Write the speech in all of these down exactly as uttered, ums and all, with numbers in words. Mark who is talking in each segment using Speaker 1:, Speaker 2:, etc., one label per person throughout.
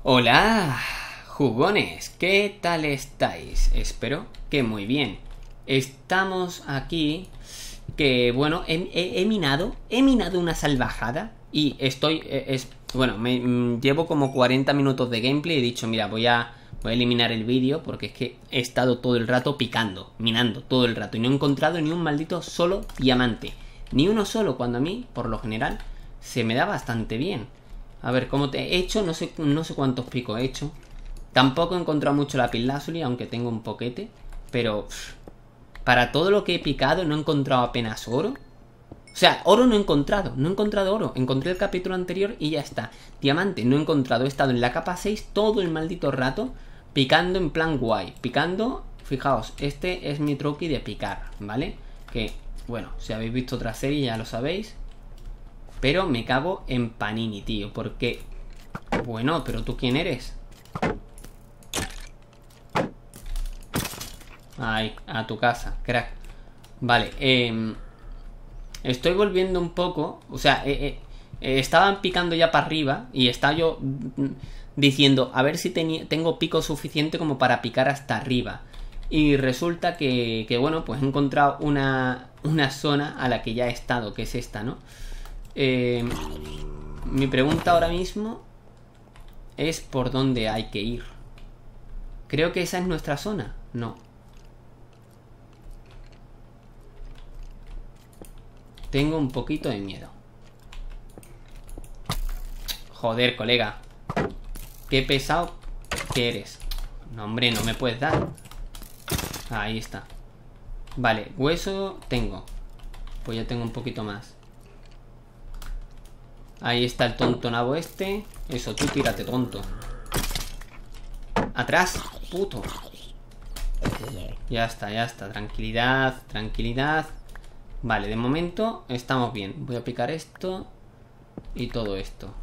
Speaker 1: Hola, jugones, ¿qué tal estáis? Espero que muy bien. Estamos aquí, que bueno, he, he, he minado, he minado una salvajada y estoy, es, bueno, me mm, llevo como cuarenta minutos de gameplay y he dicho, mira, voy a, voy a eliminar el vídeo porque es que he estado todo el rato picando, minando todo el rato y no he encontrado ni un maldito solo diamante, ni uno solo, cuando a mí, por lo general, se me da bastante bien. A ver, ¿cómo te he hecho? No sé, no sé cuántos picos he hecho. Tampoco he encontrado mucho lapislázuli, aunque tengo un poquete. Pero pff, para todo lo que he picado no he encontrado apenas oro. O sea, oro no he encontrado. No he encontrado oro. Encontré el capítulo anterior y ya está. Diamante no he encontrado. He estado en la capa seis todo el maldito rato picando en plan guay. Picando, fijaos, este es mi truqui de picar, ¿vale? Que, bueno, si habéis visto otra serie ya lo sabéis. Pero me cago en Panini, tío. Porque... Bueno, pero ¿tú quién eres? Ay, a tu casa, crack. Vale, eh, estoy volviendo un poco. O sea, eh, eh, estaban picando ya para arriba. Y estaba yo diciendo, a ver si tengo pico suficiente como para picar hasta arriba. Y resulta que, que bueno, pues he encontrado una, una zona a la que ya he estado, que es esta, ¿no? Eh, mi pregunta ahora mismo es por dónde hay que ir. Creo que esa es nuestra zona. No. Tengo un poquito de miedo. Joder, colega. Qué pesado que eres. No, hombre, no me puedes dar. Ahí está. Vale, hueso tengo. Pues ya tengo un poquito más. Ahí está el tonto nabo este. Eso, tú tírate, tonto. Atrás, puto. Ya está, ya está. Tranquilidad, tranquilidad. Vale, de momento estamos bien. Voy a picar esto y todo esto.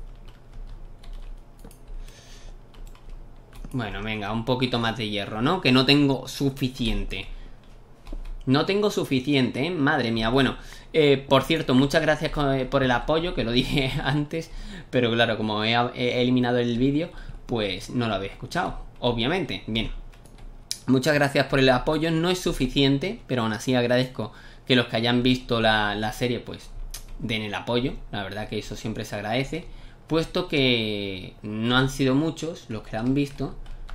Speaker 1: Bueno, venga, un poquito más de hierro, ¿no? Que no tengo suficiente. No tengo suficiente, ¿eh? Madre mía, bueno, eh, por cierto, muchas gracias por el apoyo, que lo dije antes, pero claro, como he, he eliminado el vídeo, pues no lo habéis escuchado, obviamente. Bien, muchas gracias por el apoyo, no es suficiente, pero aún así agradezco que los que hayan visto la, la serie, pues den el apoyo, la verdad que eso siempre se agradece, puesto que no han sido muchos los que la han visto,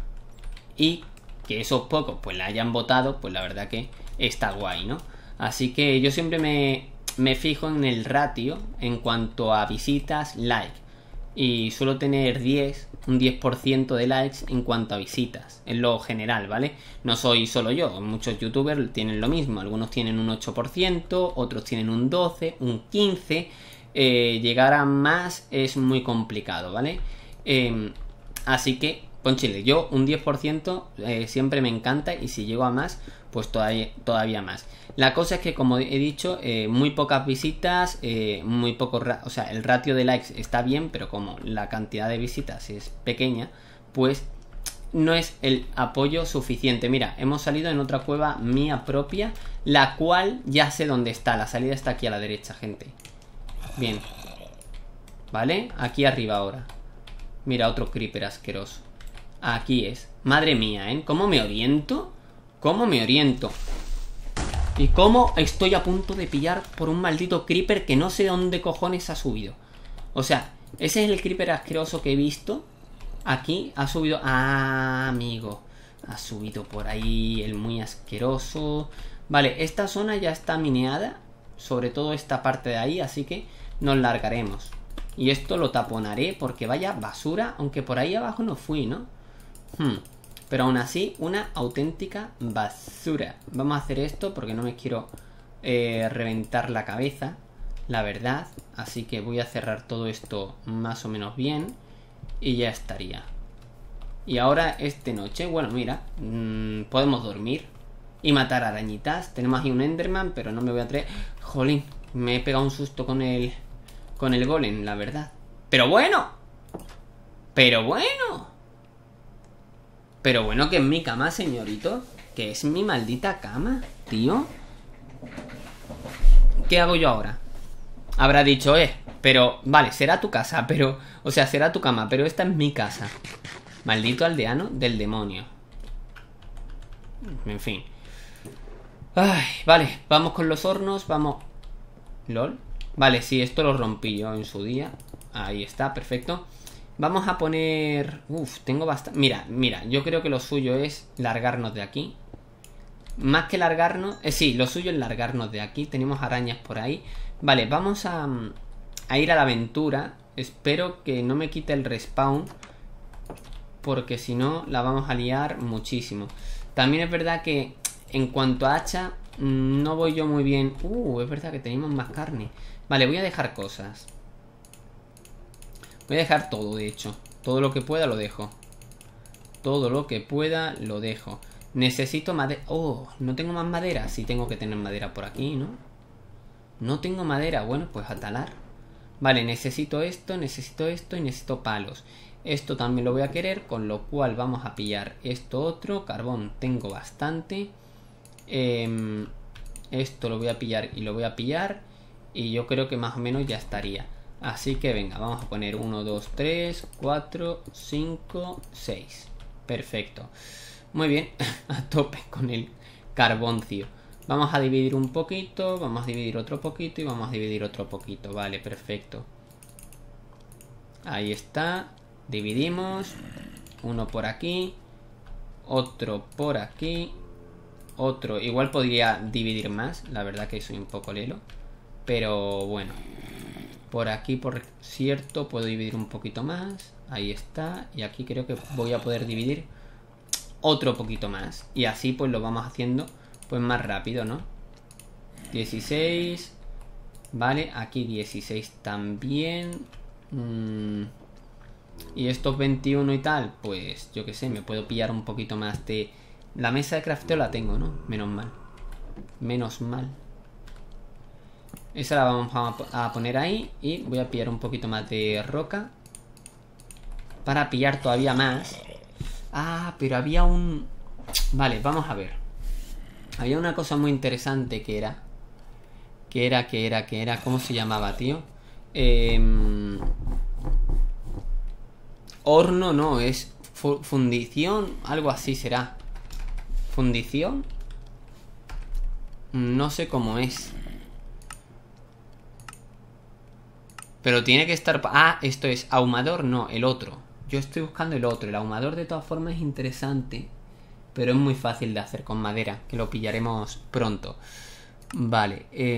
Speaker 1: y que esos pocos pues la hayan votado, pues la verdad que está guay, ¿no? Así que yo siempre me, me fijo en el ratio en cuanto a visitas, like. Y suelo tener diez, un diez por ciento de likes en cuanto a visitas, en lo general, ¿vale? No soy solo yo, muchos youtubers tienen lo mismo. Algunos tienen un ocho por ciento, otros tienen un doce, un quince. Eh, llegar a más es muy complicado, ¿vale? Eh, así que, ponchile, yo un diez por ciento eh, siempre me encanta, y si llego a más, pues todavía, todavía más. La cosa es que, como he dicho, eh, muy pocas visitas, eh, muy poco, o sea, el ratio de likes está bien, pero como la cantidad de visitas es pequeña, pues no es el apoyo suficiente. Mira, hemos salido en otra cueva mía propia, la cual ya sé dónde está. La salida está aquí a la derecha, gente. Bien. ¿Vale? Aquí arriba ahora. Mira, otro creeper asqueroso. Aquí es. Madre mía, ¿eh? ¿Cómo me oriento? ¿Cómo me oriento? Y cómo estoy a punto de pillar por un maldito creeper que no sé dónde cojones ha subido. O sea, ese es el creeper asqueroso que he visto. Aquí ha subido... Ah, amigo. Ha subido por ahí el muy asqueroso. Vale, esta zona ya está mineada. Sobre todo esta parte de ahí. Así que nos largaremos. Y esto lo taponaré porque vaya basura. Aunque por ahí abajo no fui, ¿no? Hmm. Pero aún así, una auténtica basura. Vamos a hacer esto porque no me quiero eh, reventar la cabeza, la verdad. Así que voy a cerrar todo esto más o menos bien. Y ya estaría. Y ahora, esta noche, bueno, mira, mmm, podemos dormir y matar arañitas. Tenemos aquí un Enderman, pero no me voy a traer. Jolín, me he pegado un susto con el, con el golem, la verdad. Pero bueno. Pero bueno. Pero bueno, que es mi cama, señorito. Que es mi maldita cama, tío. ¿Qué hago yo ahora? Habrá dicho, eh, pero... Vale, será tu casa, pero... O sea, será tu cama, pero esta es mi casa. Maldito aldeano del demonio. En fin. Ay, vale, vamos con los hornos. Vamos. ¿Lol? Vale, sí, esto lo rompí yo en su día. Ahí está, perfecto. Vamos a poner... Uf, tengo bastante... Mira, mira, yo creo que lo suyo es largarnos de aquí. Más que largarnos... Eh, sí, lo suyo es largarnos de aquí. Tenemos arañas por ahí. Vale, vamos a, a ir a la aventura. Espero que no me quite el respawn, porque si no la vamos a liar muchísimo. También es verdad que en cuanto a hacha no voy yo muy bien. Uh, es verdad que tenemos más carne. Vale, voy a dejar cosas. Voy a dejar todo, de hecho. Todo lo que pueda lo dejo. Todo lo que pueda lo dejo. Necesito madera. Oh, no tengo más madera. Sí tengo que tener madera por aquí, ¿no? No tengo madera. Bueno, pues a talar. Vale, necesito esto, necesito esto y necesito palos. Esto también lo voy a querer, con lo cual vamos a pillar esto otro. Carbón tengo bastante. Eh, esto lo voy a pillar y lo voy a pillar. Y yo creo que más o menos ya estaría. Así que venga, vamos a poner uno, dos, tres, cuatro, cinco, seis. Perfecto. Muy bien, a tope con el carboncio. Vamos a dividir un poquito, vamos a dividir otro poquito y vamos a dividir otro poquito. Vale, perfecto. Ahí está. Dividimos. Uno por aquí. Otro por aquí. Otro. Igual podría dividir más. La verdad que soy un poco lelo. Pero bueno. Por aquí, por cierto, puedo dividir un poquito más. Ahí está. Y aquí creo que voy a poder dividir otro poquito más. Y así pues lo vamos haciendo pues más rápido, ¿no? dieciséis. Vale, aquí dieciséis también. Mm. Y estos veintiuno y tal, pues yo que sé, me puedo pillar un poquito más de... La mesa de crafteo la tengo, ¿no? Menos mal. Menos mal. Esa la vamos a poner ahí. Y voy a pillar un poquito más de roca para pillar todavía más. Ah, pero había un... Vale, vamos a ver. Había una cosa muy interesante que era... Que era, que era, que era... ¿Cómo se llamaba, tío? Eh... Horno no, es fundición. Algo así será. ¿Fundición? No sé cómo es. Pero tiene que estar... Ah, esto es ahumador, no, el otro. Yo estoy buscando el otro. El ahumador de todas formas es interesante, pero es muy fácil de hacer con madera, que lo pillaremos pronto. Vale. Eh...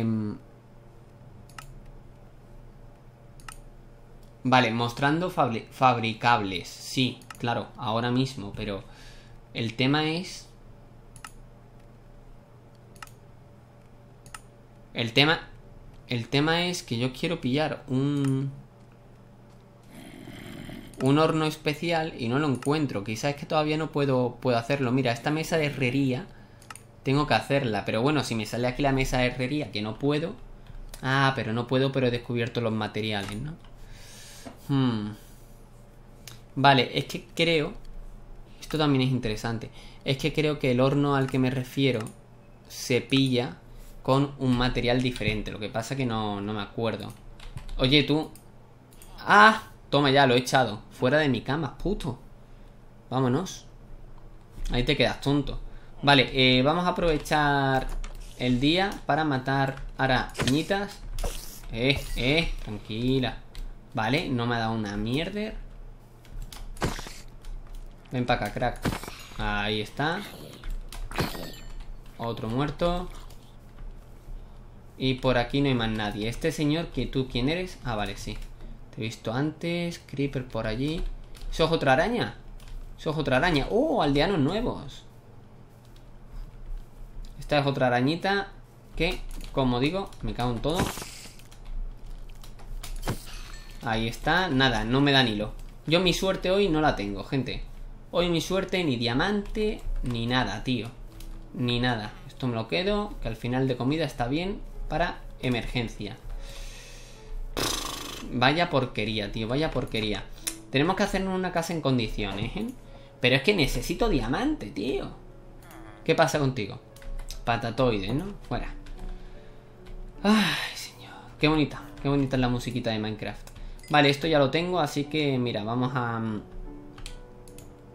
Speaker 1: Vale, mostrando fabri fabricables. Sí, claro, ahora mismo, pero el tema es... El tema... El tema es que yo quiero pillar un... Un horno especial y no lo encuentro. Quizás es que todavía no puedo, puedo hacerlo. Mira, esta mesa de herrería tengo que hacerla. Pero bueno, si me sale aquí la mesa de herrería, que no puedo... Ah, pero no puedo, pero he descubierto los materiales, ¿no? Hmm. Vale, es que creo... Esto también es interesante. Es que creo que el horno al que me refiero se pilla con un material diferente. Lo que pasa que no, no me acuerdo. Oye, tú... ¡Ah! Toma ya, lo he echado. Fuera de mi cama, puto. Vámonos. Ahí te quedas tonto. Vale, eh, vamos a aprovechar el día para matar arañitas. Eh, eh, tranquila. Vale, no me ha dado una mierda. Ven para acá, crack. Ahí está. Otro muerto. Y por aquí no hay más nadie. Este señor, que tú, ¿quién eres? Ah, vale, sí. Te he visto antes. Creeper por allí. ¿Eso es otra araña? Eso es otra araña. ¡Oh! Aldeanos nuevos. Esta es otra arañita que, como digo, me cago en todo. Ahí está. Nada, no me dan hilo. Yo mi suerte hoy no la tengo, gente. Hoy mi suerte ni diamante ni nada, tío. Ni nada. Esto me lo quedo, que al final de comida está bien para emergencia. Vaya porquería, tío, vaya porquería. Tenemos que hacernos una casa en condiciones, ¿eh? Pero es que necesito diamante, tío. ¿Qué pasa contigo? Patatoide, ¿no? Fuera. Ay, señor. Qué bonita, qué bonita es la musiquita de Minecraft. Vale, esto ya lo tengo, así que mira, vamos a...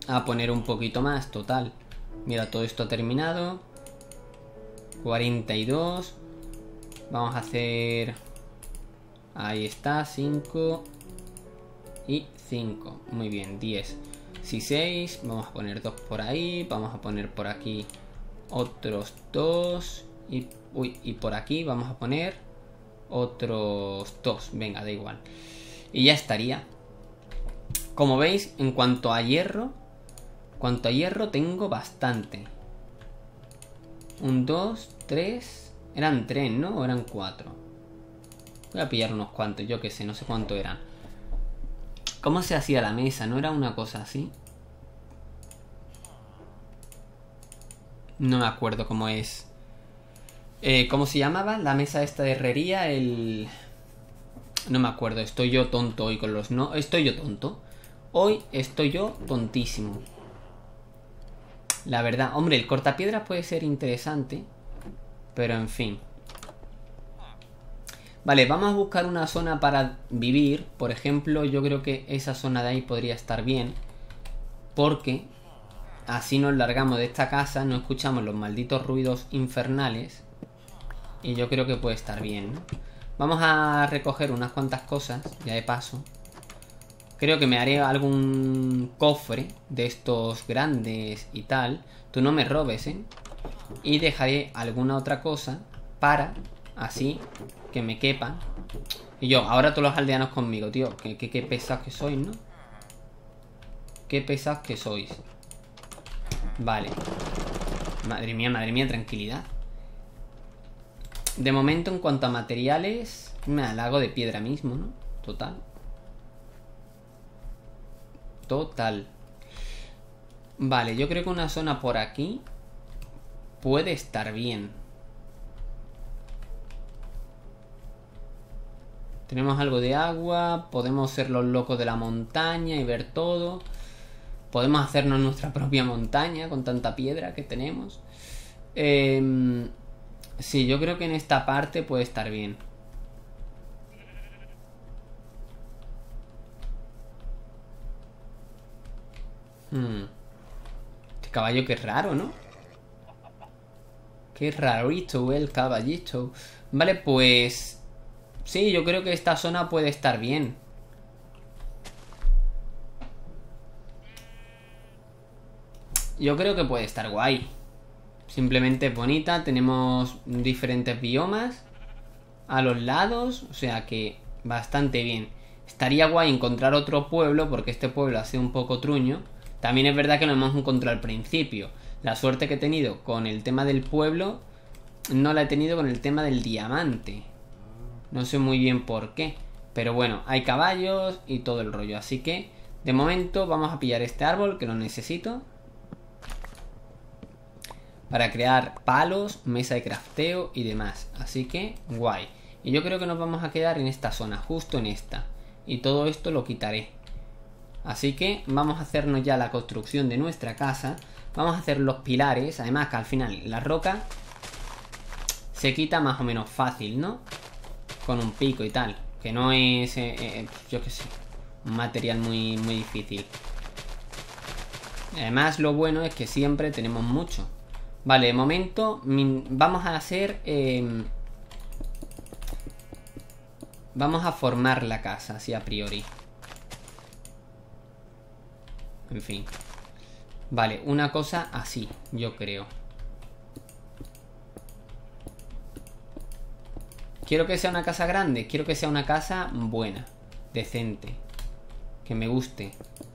Speaker 1: a poner un poquito más, total. Mira, todo esto ha terminado. cuarenta y dos. Vamos a hacer... Ahí está, cinco y cinco. Muy bien, diez. Si seis, vamos a poner dos por ahí. Vamos a poner por aquí otros dos. Y, uy, y por aquí vamos a poner otros dos. Venga, da igual. Y ya estaría. Como veis, en cuanto a hierro, en cuanto a hierro tengo bastante. Un, dos, tres. Eran tres, ¿no? ¿O eran cuatro? Voy a pillar unos cuantos, yo que sé, no sé cuánto eran. ¿Cómo se hacía la mesa? ¿No era una cosa así? No me acuerdo cómo es. Eh, ¿Cómo se llamaba? La mesa esta de herrería, el... No me acuerdo, estoy yo tonto hoy con los... No, estoy yo tonto. Hoy estoy yo tontísimo. La verdad, hombre, el cortapiedras puede ser interesante. Pero en fin. Vale, vamos a buscar una zona para vivir. Por ejemplo, yo creo que esa zona de ahí podría estar bien. Porque así nos largamos de esta casa, no escuchamos los malditos ruidos infernales. Y yo creo que puede estar bien, ¿no? Vamos a recoger unas cuantas cosas, ya de paso. Creo que me haré algún cofre de estos grandes y tal. Tú no me robes, ¿eh? Y dejaré alguna otra cosa para, así, que me quepan. Y yo, ahora todos los aldeanos conmigo, tío. Qué, qué, qué pesados que sois, ¿no? Qué pesados que sois. Vale. Madre mía, madre mía, tranquilidad. De momento, en cuanto a materiales, me halago de piedra mismo, ¿no? Total. Total. Vale, yo creo que una zona por aquí puede estar bien. Tenemos algo de agua. Podemos ser los locos de la montaña y ver todo. Podemos hacernos nuestra propia montaña con tanta piedra que tenemos. Eh, sí, yo creo que en esta parte puede estar bien. Hmm. Este caballo que es raro, ¿no? Qué rarito el caballito. Vale, pues... Sí, yo creo que esta zona puede estar bien. Yo creo que puede estar guay. Simplemente bonita. Tenemos diferentes biomas a los lados. O sea que bastante bien. Estaría guay encontrar otro pueblo, porque este pueblo ha sido un poco truño. También es verdad que lo hemos encontrado al principio. La suerte que he tenido con el tema del pueblo no la he tenido con el tema del diamante. No sé muy bien por qué. Pero bueno, hay caballos y todo el rollo. Así que, de momento, vamos a pillar este árbol, que lo necesito para crear palos, mesa de crafteo y demás. Así que, guay. Y yo creo que nos vamos a quedar en esta zona, justo en esta. Y todo esto lo quitaré. Así que vamos a hacernos ya la construcción de nuestra casa. Vamos a hacer los pilares. Además que al final la roca se quita más o menos fácil, ¿no? Con un pico y tal. Que no es, eh, eh, yo qué sé, un material muy, muy difícil. Además lo bueno es que siempre tenemos mucho. Vale, de momento vamos a hacer... Eh, vamos a formar la casa, así a priori. En fin. Vale, una cosa así, yo creo. Quiero que sea una casa grande. Quiero que sea una casa buena, decente, que me guste.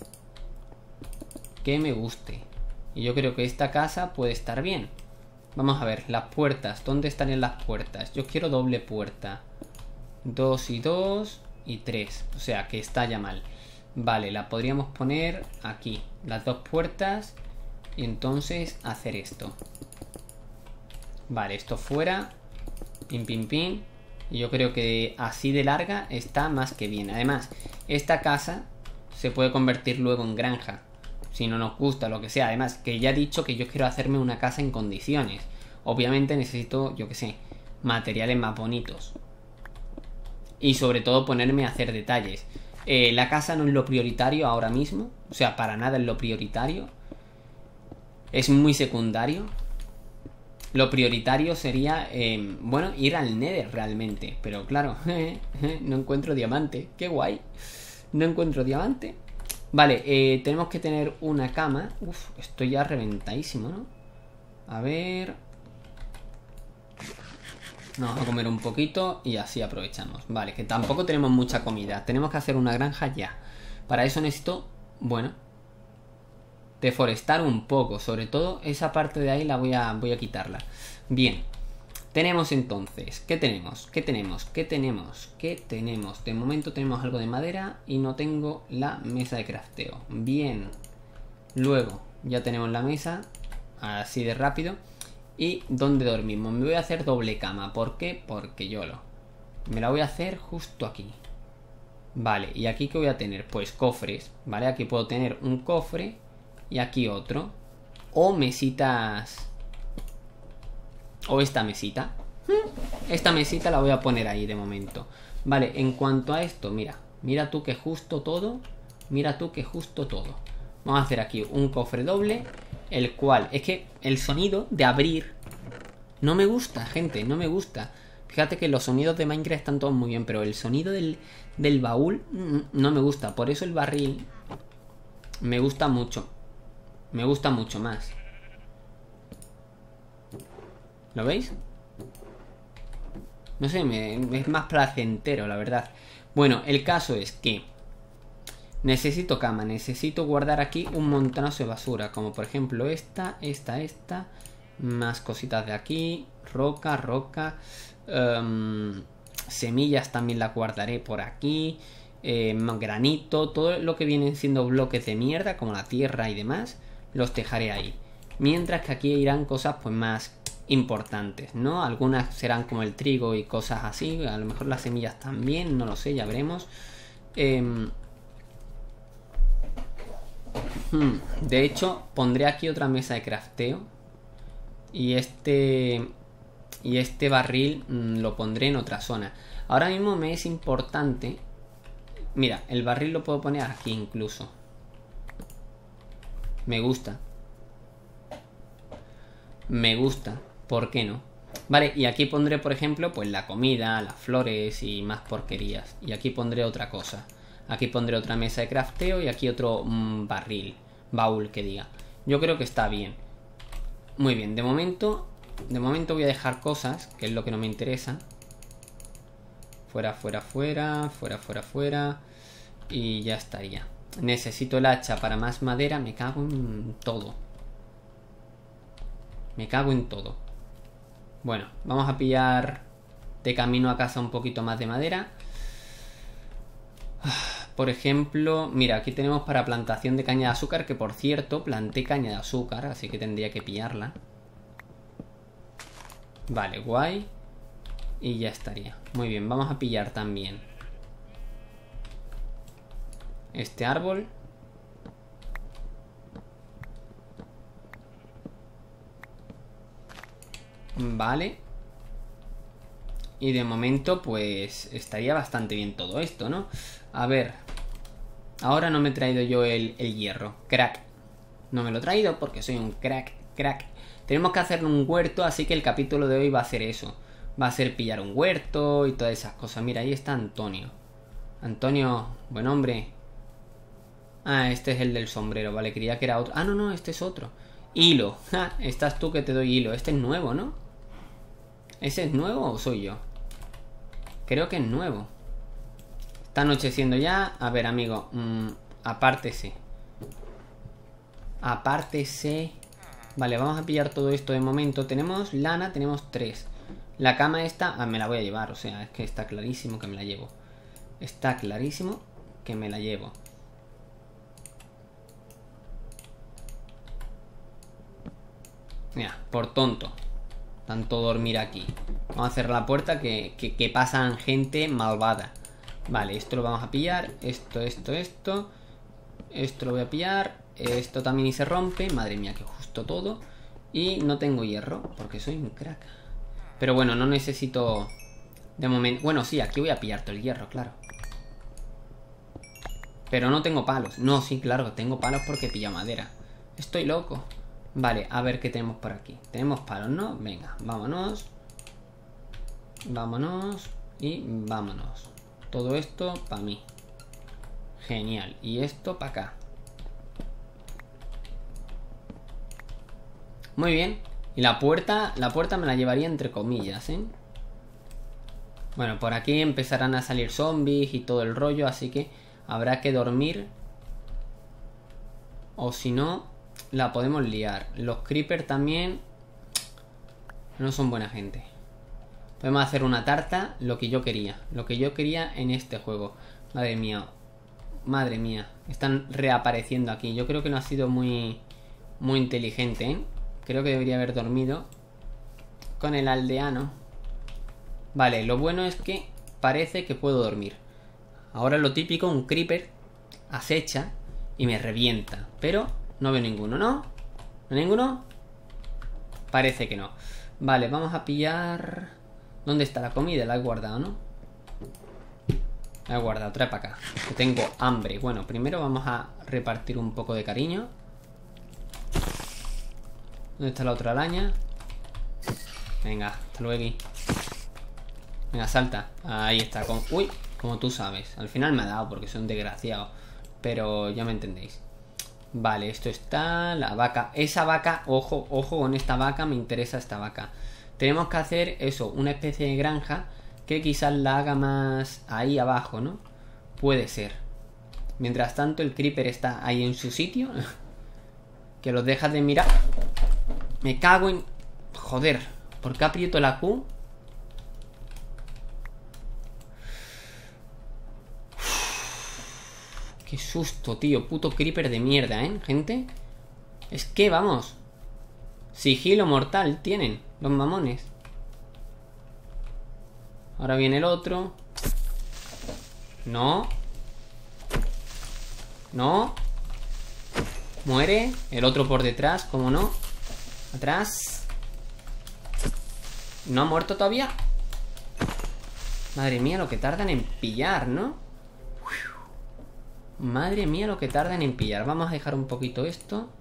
Speaker 1: Que me guste. Y yo creo que esta casa puede estar bien. Vamos a ver, las puertas. ¿Dónde estarían las puertas? Yo quiero doble puerta. Dos y dos y tres. O sea, que está ya mal. Vale, la podríamos poner aquí. Las dos puertas. Y entonces hacer esto. Vale, esto fuera. Pim, pim, pim. Y yo creo que así de larga está más que bien. Además, esta casa se puede convertir luego en granja, si no nos gusta, lo que sea. Además, que ya he dicho que yo quiero hacerme una casa en condiciones. Obviamente necesito, yo que sé, materiales más bonitos. Y sobre todo ponerme a hacer detalles. Eh, la casa no es lo prioritario ahora mismo. O sea, para nada es lo prioritario. Es muy secundario. Lo prioritario sería, eh, bueno, ir al Nether realmente. Pero claro, no encuentro diamante. Qué guay. No encuentro diamante. Vale, eh, tenemos que tener una cama. Uf, estoy ya reventadísimo, ¿no? A ver... Vamos a comer un poquito y así aprovechamos. Vale, que tampoco tenemos mucha comida. Tenemos que hacer una granja ya. Para eso necesito, bueno, deforestar un poco. Sobre todo esa parte de ahí la voy a, voy a quitarla. Bien. Tenemos entonces, ¿qué tenemos? ¿Qué tenemos? ¿Qué tenemos? ¿Qué tenemos? De momento tenemos algo de madera y no tengo la mesa de crafteo. Bien. Luego, ya tenemos la mesa. Así de rápido. ¿Y dónde dormimos? Me voy a hacer doble cama. ¿Por qué? Porque yo lo. Me la voy a hacer justo aquí. Vale, ¿y aquí qué voy a tener? Pues cofres, ¿vale? Aquí puedo tener un cofre y aquí otro. O mesitas... O esta mesita. Esta mesita la voy a poner ahí de momento. Vale, en cuanto a esto, mira. Mira tú que justo todo. Mira tú que justo todo. Vamos a hacer aquí un cofre doble. El cual, es que el sonido de abrir no me gusta, gente, no me gusta. Fíjate que los sonidos de Minecraft están todos muy bien, pero el sonido del, del baúl no me gusta. Por eso el barril me gusta mucho. Me gusta mucho más. ¿Lo veis? No sé, me, es más placentero, la verdad. Bueno, el caso es que necesito cama, necesito guardar aquí un montonazo de basura. Como por ejemplo esta, esta, esta. Más cositas de aquí. Roca, roca. Um, semillas también las guardaré por aquí. Eh, granito. Todo lo que vienen siendo bloques de mierda, como la tierra y demás, los dejaré ahí. Mientras que aquí irán cosas pues más importantes, ¿no? Algunas serán como el trigo y cosas así. A lo mejor las semillas también, no lo sé, ya veremos. Eh, De hecho, pondré aquí otra mesa de crafteo. Y este... Y este barril mmm, lo pondré en otra zona. Ahora mismo me es importante... Mira, el barril lo puedo poner aquí incluso. Me gusta. Me gusta. ¿Por qué no? Vale, y aquí pondré, por ejemplo, pues la comida, las flores y más porquerías. Y aquí pondré otra cosa. Aquí pondré otra mesa de crafteo y aquí otro mmm, barril, baúl que diga. Yo creo que está bien. Muy bien, de momento, de momento voy a dejar cosas, que es lo que no me interesa. Fuera, fuera, fuera, fuera, fuera, fuera. Y ya estaría. Necesito el hacha para más madera, me cago en todo. Me cago en todo. Bueno, vamos a pillar de camino a casa un poquito más de madera. Por ejemplo, mira, aquí tenemos para plantación de caña de azúcar, que por cierto, planté caña de azúcar, así que tendría que pillarla. Vale, guay. Y ya estaría. Muy bien, vamos a pillar también este árbol. Vale. Y de momento, pues, estaría bastante bien todo esto, ¿no? A ver. Ahora no me he traído yo el, el hierro. Crack. No me lo he traído porque soy un crack, crack. Tenemos que hacer un huerto, así que el capítulo de hoy va a ser eso. Va a ser pillar un huerto y todas esas cosas. Mira, ahí está Antonio. Antonio, buen hombre. Ah, este es el del sombrero, vale, creía que era otro. Ah, no, no, este es otro. Hilo. Ja, estás tú que te doy hilo. Este es nuevo, ¿no? ¿Ese es nuevo o soy yo? Creo que es nuevo. Está anocheciendo ya. A ver, amigo, mmm, apártese. Apártese. Vale, vamos a pillar todo esto de momento. Tenemos lana, tenemos tres. La cama esta, ah, me la voy a llevar. O sea, es que está clarísimo que me la llevo. Está clarísimo que me la llevo. Mira, por tonto. Tanto dormir aquí. Vamos a cerrar la puerta que, que, que pasan gente malvada. Vale, esto lo vamos a pillar. Esto, esto, esto. Esto lo voy a pillar. Esto también y se rompe. Madre mía, que justo todo. Y no tengo hierro, porque soy un crack. Pero bueno, no necesito... De momento... Bueno, sí, aquí voy a pillar todo el hierro, claro. Pero no tengo palos. No, sí, claro, tengo palos porque pilla madera. Estoy loco. Vale, a ver qué tenemos por aquí. Tenemos palos, ¿no? Venga, vámonos. Vámonos. Y vámonos. Todo esto para mí. Genial. Y esto para acá. Muy bien. Y la puerta, la puerta me la llevaría entre comillas, ¿eh? Bueno, por aquí empezarán a salir zombies y todo el rollo, así que habrá que dormir. O si no, la podemos liar. Los creepers también no son buena gente. Podemos hacer una tarta, lo que yo quería. Lo que yo quería en este juego. Madre mía. Madre mía. Están reapareciendo aquí. Yo creo que no ha sido muy, muy inteligente, ¿eh? Creo que debería haber dormido con el aldeano. Vale, lo bueno es que parece que puedo dormir. Ahora lo típico, un creeper acecha y me revienta. Pero no veo ninguno, ¿no? ¿No hay ninguno? Parece que no. Vale, vamos a pillar... ¿Dónde está la comida? La he guardado, ¿no? La he guardado, trae para acá. Que tengo hambre. Bueno, primero vamos a repartir un poco de cariño. ¿Dónde está la otra araña? Venga, hasta luego. Venga, salta. Ahí está. Con... Uy, como tú sabes. Al final me ha dado porque soy un desgraciado. Pero ya me entendéis. Vale, esto está... La vaca. Esa vaca, ojo, ojo con esta vaca. Me interesa esta vaca. Tenemos que hacer eso, una especie de granja que quizás la haga más ahí abajo, ¿no? Puede ser. Mientras tanto el creeper está ahí en su sitio. Que los dejas de mirar. Me cago en... Joder, ¿por qué aprieto la Q? Qué susto, tío. Puto creeper de mierda, ¿eh, gente? Es que, vamos. Sigilo mortal tienen los mamones. Ahora viene el otro. No. No. Muere. El otro por detrás, ¿cómo no? Atrás. ¿No ha muerto todavía? Madre mía, lo que tardan en pillar, ¿no? Madre mía, lo que tardan en pillar. Vamos a dejar un poquito esto.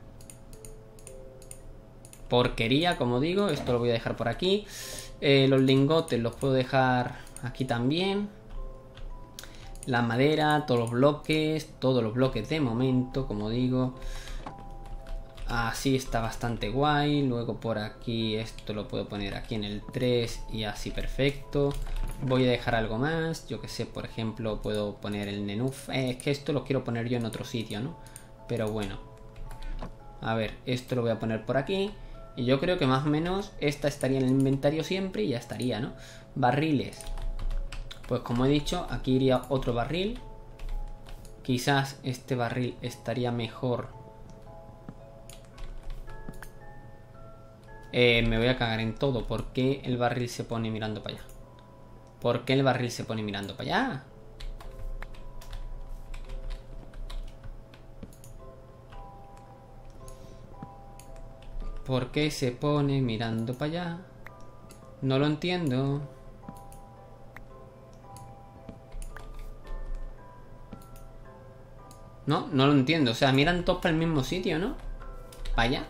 Speaker 1: Porquería, como digo. Esto lo voy a dejar por aquí. eh, Los lingotes los puedo dejar aquí también. La madera, todos los bloques. Todos los bloques de momento, como digo. Así está bastante guay. Luego por aquí esto lo puedo poner aquí en el tres. Y así perfecto. Voy a dejar algo más. Yo que sé, por ejemplo, puedo poner el nenuf. eh, Es que esto lo quiero poner yo en otro sitio, ¿no? Pero bueno. A ver, esto lo voy a poner por aquí. Y yo creo que más o menos esta estaría en el inventario siempre y ya estaría, ¿no? Barriles. Pues como he dicho, aquí iría otro barril. Quizás este barril estaría mejor. Eh, me voy a cagar en todo. ¿Por qué el barril se pone mirando para allá? ¿Por qué el barril se pone mirando para allá? ¿Por qué se pone mirando para allá? No lo entiendo. No, no lo entiendo. O sea, miran todos para el mismo sitio, ¿no? ¿Para allá?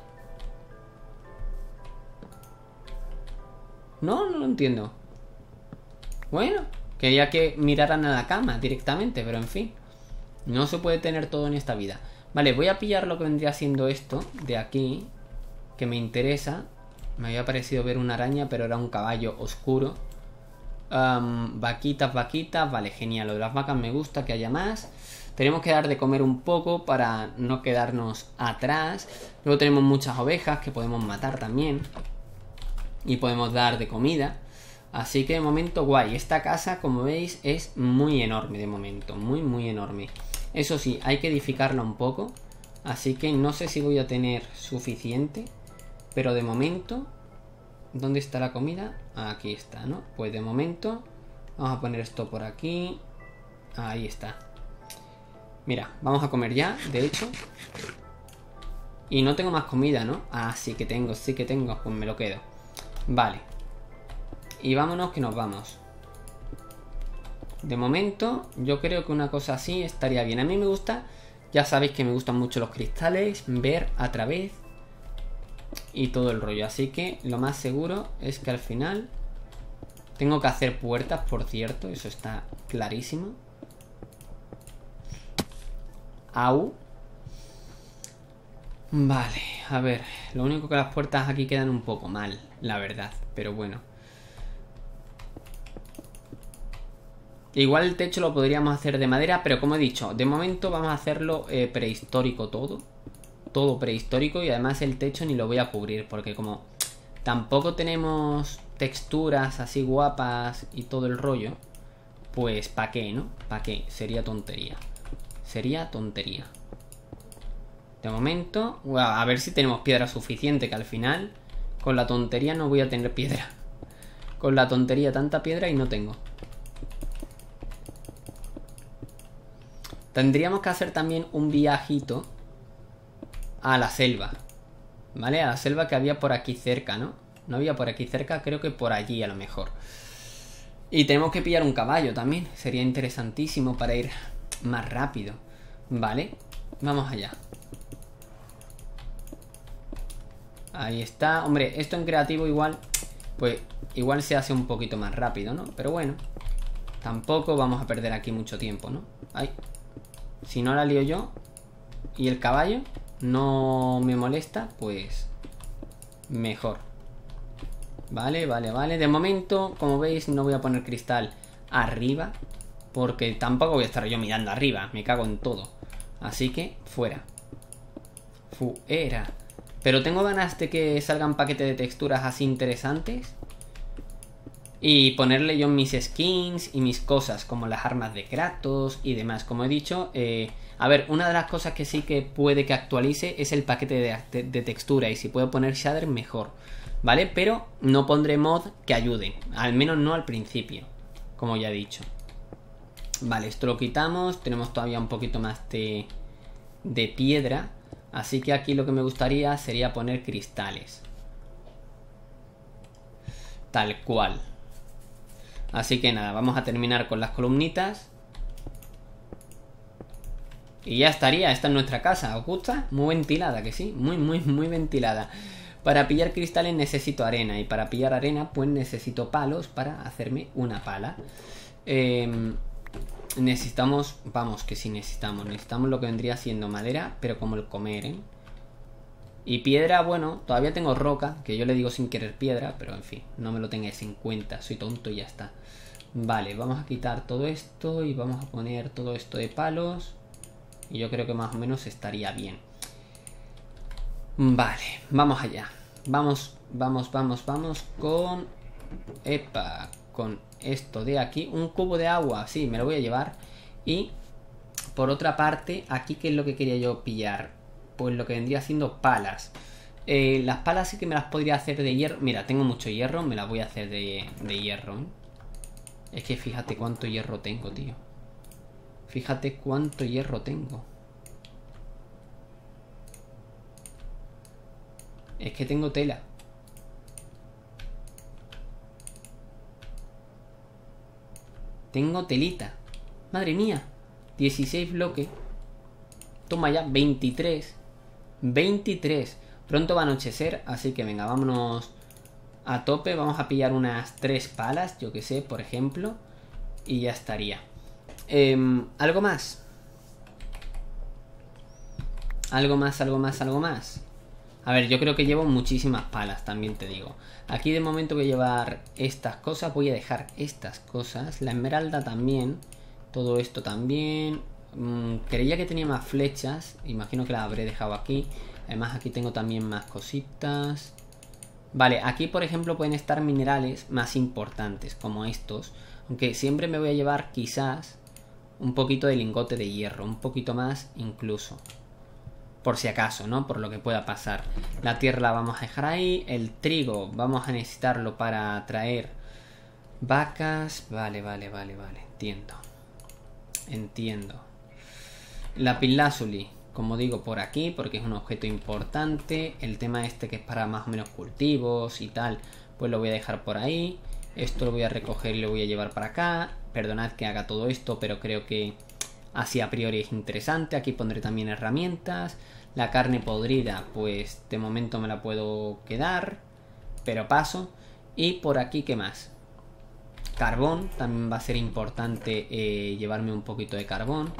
Speaker 1: No, no lo entiendo. Bueno, quería que miraran a la cama directamente, pero en fin. No se puede tener todo en esta vida. Vale, voy a pillar lo que vendría siendo esto de aquí, que me interesa. Me había parecido ver una araña, pero era un caballo oscuro. um, Vaquitas, vaquitas. Vale, genial, lo de las vacas me gusta que haya más. Tenemos que dar de comer un poco para no quedarnos atrás. Luego tenemos muchas ovejas que podemos matar también. Y podemos dar de comida. Así que de momento guay. Esta casa, como veis, es muy enorme de momento. Muy, muy enorme. Eso sí, hay que edificarla un poco. Así que no sé si voy a tener suficiente. Pero de momento... ¿Dónde está la comida? Aquí está, ¿no? Pues de momento vamos a poner esto por aquí. Ahí está. Mira, vamos a comer ya, de hecho. Y no tengo más comida, ¿no? Ah, sí que tengo, sí que tengo. Pues me lo quedo. Vale. Y vámonos que nos vamos. De momento, yo creo que una cosa así estaría bien. A mí me gusta, ya sabéis que me gustan mucho los cristales, ver a través y todo el rollo. Así que lo más seguro es que al final tengo que hacer puertas, por cierto, eso está clarísimo. Au. Vale, a ver, lo único que las puertas aquí quedan un poco mal, la verdad, pero bueno. Igual el techo lo podríamos hacer de madera, pero como he dicho, de momento vamos a hacerlo eh, prehistórico todo. Todo prehistórico, y además el techo ni lo voy a cubrir, porque como tampoco tenemos texturas así guapas y todo el rollo, pues ¿pa' qué, no? ¿Pa' qué? Sería tontería. Sería tontería. De momento, a ver si tenemos piedra suficiente, que al final con la tontería no voy a tener piedra. Con la tontería tanta piedra y no tengo. Tendríamos que hacer también un viajito a la selva, ¿vale? A la selva que había por aquí cerca, ¿no? No había por aquí cerca, creo que por allí a lo mejor. Y tenemos que pillar un caballo también. Sería interesantísimo para ir más rápido. Vale, vamos allá. Ahí está. Hombre, esto en creativo igual, pues igual se hace un poquito más rápido, ¿no? Pero bueno, tampoco vamos a perder aquí mucho tiempo, ¿no? Ay, si no la lío yo y el caballo no me molesta, pues mejor. Vale, vale, vale. De momento, como veis, no voy a poner cristal arriba, porque tampoco voy a estar yo mirando arriba. Me cago en todo. Así que, fuera. Fuera. Pero tengo ganas de que salgan paquetes de texturas así interesantes. Y ponerle yo mis skins y mis cosas, como las armas de Kratos y demás. Como he dicho, eh, a ver, una de las cosas que sí que puede que actualice es el paquete de, de, de textura. Y si puedo poner shader, mejor, ¿vale? Pero no pondré mod que ayude, al menos no al principio, como ya he dicho. Vale, esto lo quitamos. Tenemos todavía un poquito más de, de piedra. Así que aquí lo que me gustaría sería poner cristales. Tal cual. Así que nada, vamos a terminar con las columnitas. Y ya estaría, esta es nuestra casa. ¿Os gusta? Muy ventilada, que sí, muy, muy, muy ventilada. Para pillar cristales necesito arena. Y para pillar arena pues necesito palos para hacerme una pala. Eh, necesitamos, vamos que sí necesitamos. Necesitamos lo que vendría siendo madera, pero como el comer, ¿eh? Y piedra, bueno, todavía tengo roca, que yo le digo sin querer piedra, pero en fin, no me lo tengáis en cuenta, soy tonto y ya está. Vale, vamos a quitar todo esto y vamos a poner todo esto de palos. Y yo creo que más o menos estaría bien. Vale, vamos allá. Vamos, vamos, vamos, vamos con... Epa, con esto de aquí. Un cubo de agua, sí, me lo voy a llevar. Y por otra parte, aquí, ¿qué es lo que quería yo pillar? Pues lo que vendría siendo palas. Eh, las palas sí que me las podría hacer de hierro. Mira, tengo mucho hierro, me las voy a hacer de, de hierro, ¿eh? Es que fíjate cuánto hierro tengo, tío. Fíjate cuánto hierro tengo. Es que tengo tela. Tengo telita. Madre mía. dieciséis bloques. Toma ya, veintitrés. veintitrés. Pronto va a anochecer, así que venga, vámonos a tope. Vamos a pillar unas tres palas, yo que sé, por ejemplo. Y ya estaría. Eh, ¿Algo más? ¿Algo más, algo más, algo más? A ver, yo creo que llevo muchísimas palas, también te digo. Aquí de momento voy a llevar estas cosas. Voy a dejar estas cosas. La esmeralda también. Todo esto también. Mm, creía que tenía más flechas. Imagino que las habré dejado aquí. Además aquí tengo también más cositas. Vale, aquí por ejemplo pueden estar minerales más importantes, como estos. Aunque siempre me voy a llevar quizás un poquito de lingote de hierro. Un poquito más incluso. Por si acaso, ¿no? Por lo que pueda pasar. La tierra la vamos a dejar ahí. El trigo vamos a necesitarlo para traer vacas. Vale, vale, vale, vale. Entiendo. Entiendo. Lapislázuli, como digo, por aquí, porque es un objeto importante. El tema este que es para más o menos cultivos y tal, pues lo voy a dejar por ahí. Esto lo voy a recoger y lo voy a llevar para acá. perdonad que haga todo esto, pero creo que así a priori es interesante. Aquí pondré también herramientas. La carne podrida, pues de momento me la puedo quedar, pero paso. Y por aquí, ¿qué más? Carbón, también va a ser importante eh, llevarme un poquito de carbón.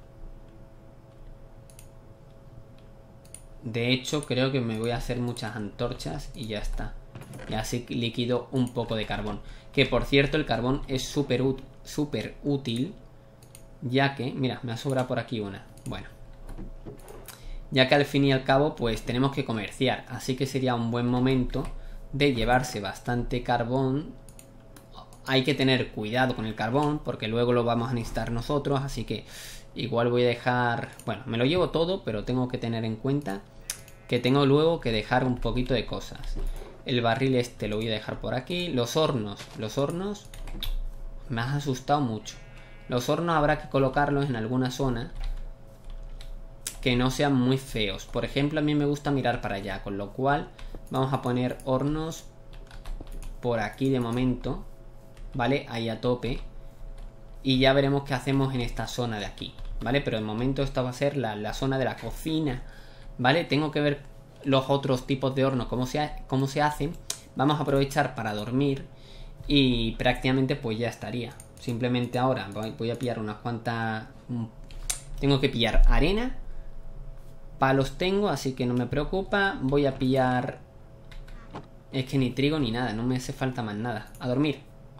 Speaker 1: De hecho, creo que me voy a hacer muchas antorchas y ya está. Y así liquido un poco de carbón. Que por cierto, el carbón es súper súper útil, ya que, mira, me ha sobrado por aquí una. Bueno, ya que al fin y al cabo, pues tenemos que comerciar. Así que sería un buen momento de llevarse bastante carbón. Hay que tener cuidado con el carbón, porque luego lo vamos a necesitar nosotros. Así que igual voy a dejar... Bueno, me lo llevo todo, pero tengo que tener en cuenta que tengo luego que dejar un poquito de cosas. El barril este lo voy a dejar por aquí. Los hornos, los hornos me has asustado mucho. Los hornos habrá que colocarlos en alguna zona que no sean muy feos. Por ejemplo, a mí me gusta mirar para allá, con lo cual vamos a poner hornos por aquí de momento, ¿vale? Ahí a tope. Y ya veremos qué hacemos en esta zona de aquí, ¿vale? Pero de momento esta va a ser la, la zona de la cocina, ¿vale? Tengo que ver los otros tipos de hornos, cómo se, cómo se hacen. Vamos a aprovechar para dormir y prácticamente pues ya estaría. Simplemente ahora voy a pillar unas cuantas... Tengo que pillar arena. Palos tengo, así que no me preocupa. Voy a pillar... Es que ni trigo ni nada, no me hace falta más nada. A dormir.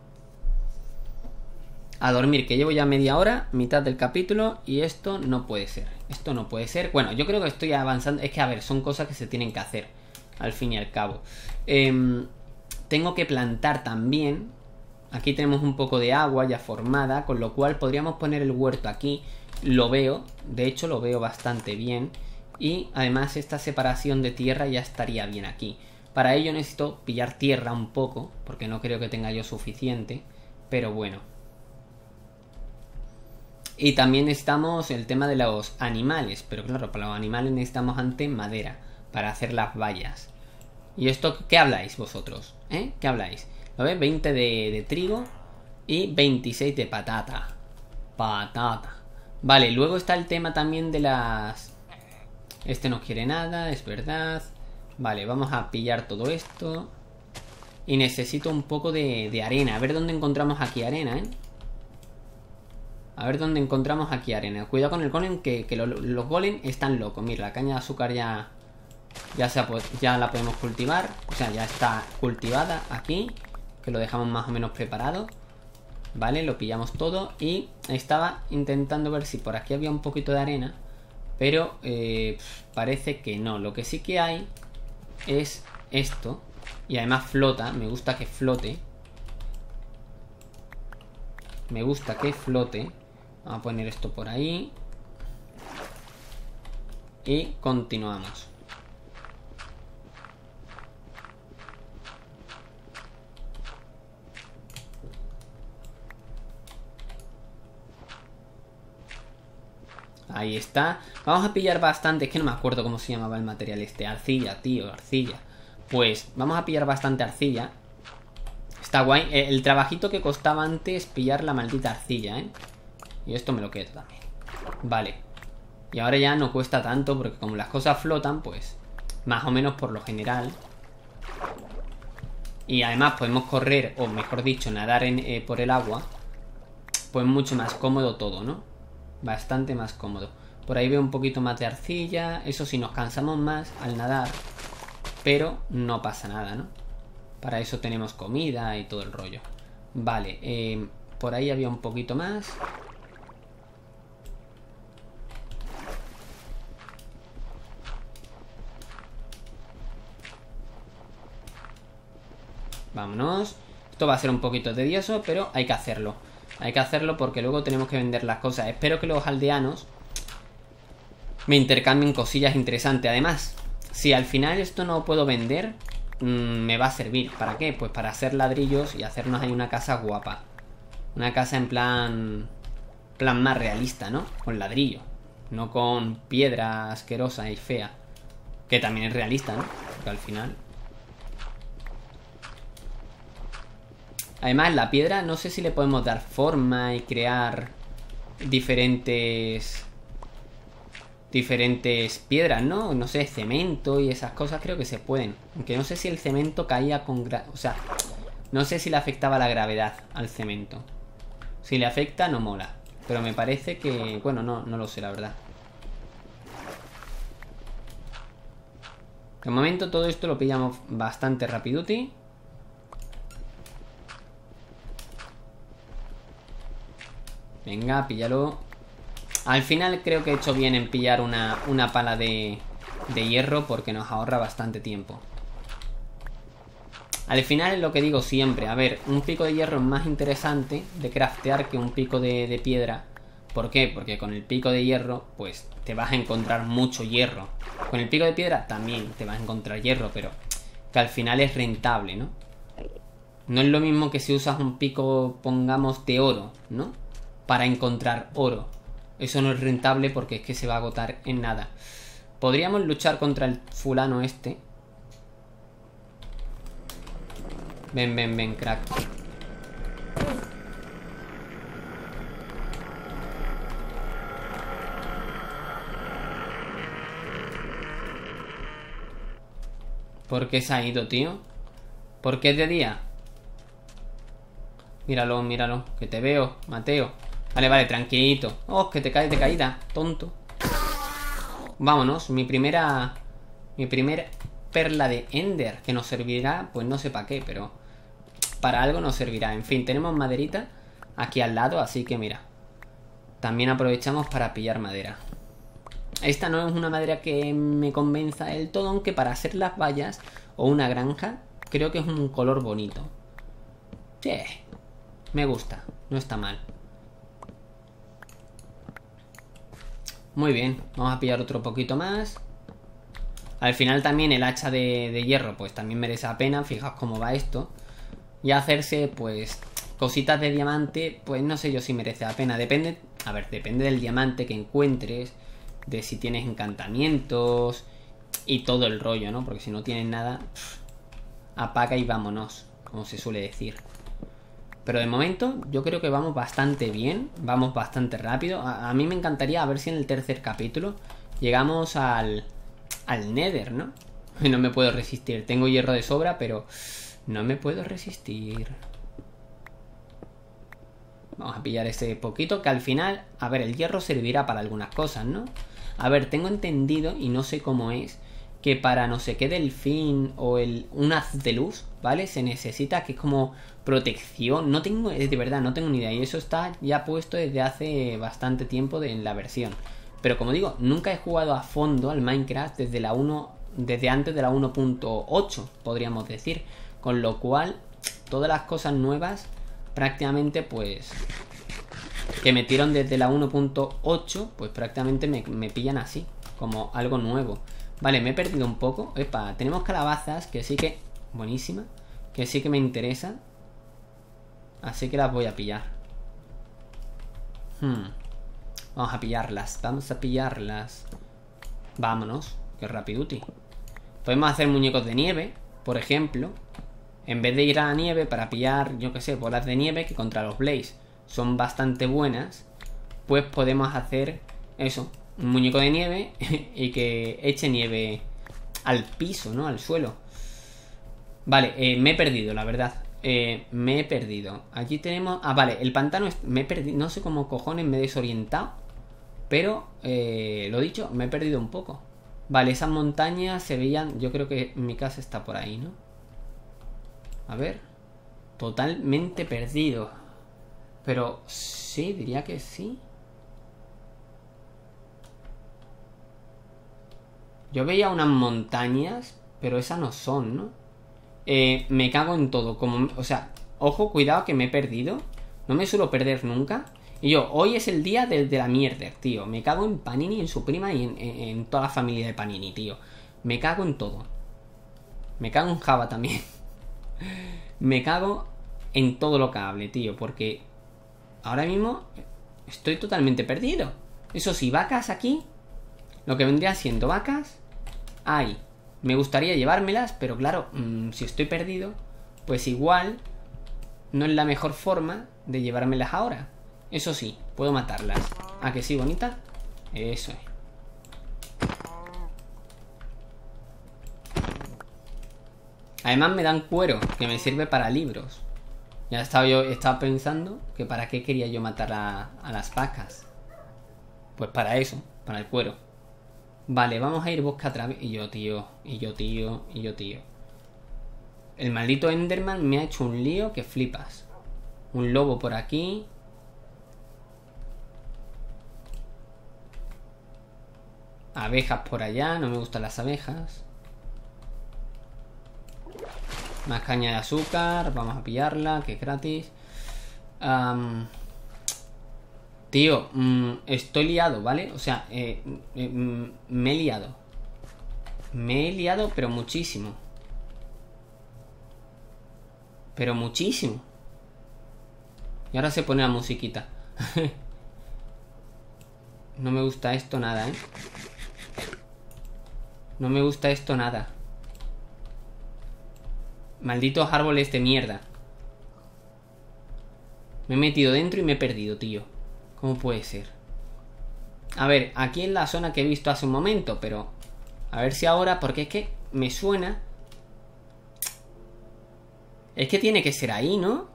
Speaker 1: A dormir, que llevo ya media hora, mitad del capítulo, y esto no puede ser. Esto no puede ser. Bueno, yo creo que estoy avanzando. Es que, a ver, son cosas que se tienen que hacer, al fin y al cabo. Eh, tengo que plantar también. Aquí tenemos un poco de agua ya formada, con lo cual podríamos poner el huerto aquí. Lo veo, de hecho lo veo bastante bien. Y además esta separación de tierra ya estaría bien aquí. Para ello necesito pillar tierra un poco, porque no creo que tenga yo suficiente. Pero bueno. Y también necesitamos el tema de los animales. Pero claro, para los animales necesitamos antes madera para hacer las vallas. ¿Y esto qué habláis vosotros? ¿Eh? ¿Qué habláis? ¿Lo ves? veinte de, de trigo y veintiséis de patata. Patata. Vale, luego está el tema también de las... Este no quiere nada, es verdad. Vale, vamos a pillar todo esto. Y necesito un poco de, de arena. A ver dónde encontramos aquí arena, ¿eh? A ver dónde encontramos aquí arena. Cuidado con el golem, que, que lo, los golem están locos. Mira, la caña de azúcar ya... Ya, se ha, ya la podemos cultivar. O sea, ya está cultivada aquí. Que lo dejamos más o menos preparado. Vale, lo pillamos todo. Y estaba intentando ver si por aquí había un poquito de arena. Pero eh, parece que no. Lo que sí que hay es esto. Y además flota. Me gusta que flote. Me gusta que flote. Vamos a poner esto por ahí. Y continuamos. Ahí está. Vamos a pillar bastante. Es que no me acuerdo cómo se llamaba el material este. Arcilla, tío, arcilla. Pues vamos a pillar bastante arcilla. Está guay. El trabajito que costaba antes pillar la maldita arcilla, ¿eh? Y esto me lo quedo también. Vale. Y ahora ya no cuesta tanto porque como las cosas flotan, pues más o menos por lo general. Y además podemos correr, o mejor dicho, nadar en, eh, por el agua. Pues mucho más cómodo todo, ¿no? Bastante más cómodo. Por ahí veo un poquito más de arcilla. Eso sí, nos cansamos más al nadar. Pero no pasa nada, ¿no? Para eso tenemos comida y todo el rollo. Vale, eh, por ahí había un poquito más. Vámonos. Esto va a ser un poquito tedioso, pero hay que hacerlo. Hay que hacerlo porque luego tenemos que vender las cosas. Espero que los aldeanos me intercambien cosillas interesantes. Además, si al final esto no puedo vender, mmm, me va a servir. ¿Para qué? Pues para hacer ladrillos y hacernos ahí una casa guapa. Una casa en plan... plan más realista, ¿no? Con ladrillo. No con piedra asquerosa y fea. Que también es realista, ¿no? Porque al final... Además, la piedra no sé si le podemos dar forma y crear diferentes... Diferentes piedras, ¿no? No sé, cemento y esas cosas creo que se pueden. Aunque no sé si el cemento caía con... gra- O sea, no sé si le afectaba la gravedad al cemento. Si le afecta, no mola. Pero me parece que... Bueno, no, no lo sé, la verdad. De momento todo esto lo pillamos bastante rapiduti. Venga, píllalo. Al final creo que he hecho bien en pillar una, una pala de, de hierro porque nos ahorra bastante tiempo. Al final es lo que digo siempre. A ver, un pico de hierro es más interesante de craftear que un pico de, de piedra. ¿Por qué? Porque con el pico de hierro pues te vas a encontrar mucho hierro. Con el pico de piedra también te vas a encontrar hierro, pero que al final es rentable, ¿no? No es lo mismo que si usas un pico, pongamos, de oro, ¿no? Para encontrar oro. Eso no es rentable porque es que se va a agotar en nada. Podríamos luchar contra el fulano este. Ven, ven, ven, crack. ¿Por qué se ha ido, tío? ¿Por qué es de día? Míralo, míralo. Que te veo, Mateo. Vale, vale, tranquilito. Oh, que te caes de caída, tonto. Vámonos, mi primera... Mi primera perla de Ender. Que nos servirá, pues no sé para qué, pero... Para algo nos servirá. En fin, tenemos maderita aquí al lado, así que mira. También aprovechamos para pillar madera. Esta no es una madera que me convenza del todo, aunque para hacer las vallas o una granja, creo que es un color bonito. Sí, me gusta, no está mal. Muy bien, vamos a pillar otro poquito más. Al final también el hacha de, de hierro pues también merece la pena. Fijaos cómo va esto. Y hacerse pues cositas de diamante, pues no sé yo si merece la pena. Depende, a ver, depende del diamante que encuentres, de si tienes encantamientos y todo el rollo, ¿no? Porque si no tienes nada, pff, apaga y vámonos, como se suele decir. Pero de momento yo creo que vamos bastante bien. Vamos bastante rápido. A, a mí me encantaría a ver si en el tercer capítulo llegamos al, al Nether, ¿no? No me puedo resistir. Tengo hierro de sobra, pero no me puedo resistir. Vamos a pillar ese poquito que al final... A ver, el hierro servirá para algunas cosas, ¿no? A ver, tengo entendido, y no sé cómo es, que para no sé qué delfín o el un haz de luz, ¿vale? Se necesita que es como protección. No tengo, de verdad, no tengo ni idea. Y eso está ya puesto desde hace bastante tiempo de, en la versión. Pero como digo, nunca he jugado a fondo al Minecraft desde la uno, desde antes de la uno punto ocho, podríamos decir. Con lo cual, todas las cosas nuevas, prácticamente pues... que metieron desde la uno punto ocho, pues prácticamente me, me pillan así, como algo nuevo. Vale, me he perdido un poco. Epa, tenemos calabazas, que sí que... Buenísima. Que sí que me interesa. Así que las voy a pillar. Hmm. Vamos a pillarlas, vamos a pillarlas. Vámonos, que rapiduti. Podemos hacer muñecos de nieve, por ejemplo. En vez de ir a la nieve para pillar, yo que sé, bolas de nieve, que contra los Blaze son bastante buenas, pues podemos hacer eso, un muñeco de nieve y que eche nieve al piso, ¿no? Al suelo. Vale, eh, me he perdido, la verdad. Eh, me he perdido. Aquí tenemos... Ah, vale, el pantano... Es... Me he perdido... No sé cómo cojones me he desorientado. Pero, eh, lo dicho, me he perdido un poco. Vale, esas montañas se veían... Yo creo que mi casa está por ahí, ¿no? A ver. Totalmente perdido. Pero sí, diría que sí. Yo veía unas montañas, pero esas no son, ¿no? Eh, me cago en todo. Como, o sea, ojo, cuidado que me he perdido. No me suelo perder nunca. Y yo, hoy es el día de, de la mierda, tío. Me cago en Panini, en su prima y en, en, en toda la familia de Panini, tío. Me cago en todo. Me cago en Java también. Me cago en todo lo que hable, tío. Porque ahora mismo estoy totalmente perdido. Eso sí, vacas aquí. Lo que vendría siendo vacas. Hay. Me gustaría llevármelas, pero claro, mmm, si estoy perdido, pues igual no es la mejor forma de llevármelas ahora. Eso sí, puedo matarlas. ¿A que sí, bonita? Eso es. Además me dan cuero, que me sirve para libros. Ya estaba yo estaba pensando que para qué quería yo matar a, a las vacas. Pues para eso, para el cuero. Vale, vamos a ir bosque a través. Y yo, tío, y yo, tío, y yo, tío. El maldito Enderman me ha hecho un lío que flipas. Un lobo por aquí. Abejas por allá, no me gustan las abejas. Más caña de azúcar, vamos a pillarla, que es gratis. um, Tío, mmm, estoy liado, ¿vale? O sea, eh, eh, mm, me he liado. Me he liado, pero muchísimo. Pero muchísimo. Y ahora se pone la musiquita. No me gusta esto nada, ¿eh? No me gusta esto nada. Malditos árboles de mierda. Me he metido dentro y me he perdido, tío. ¿Cómo puede ser? A ver, aquí en la zona que he visto hace un momento, pero... A ver si ahora, porque es que me suena... Es que tiene que ser ahí, ¿no?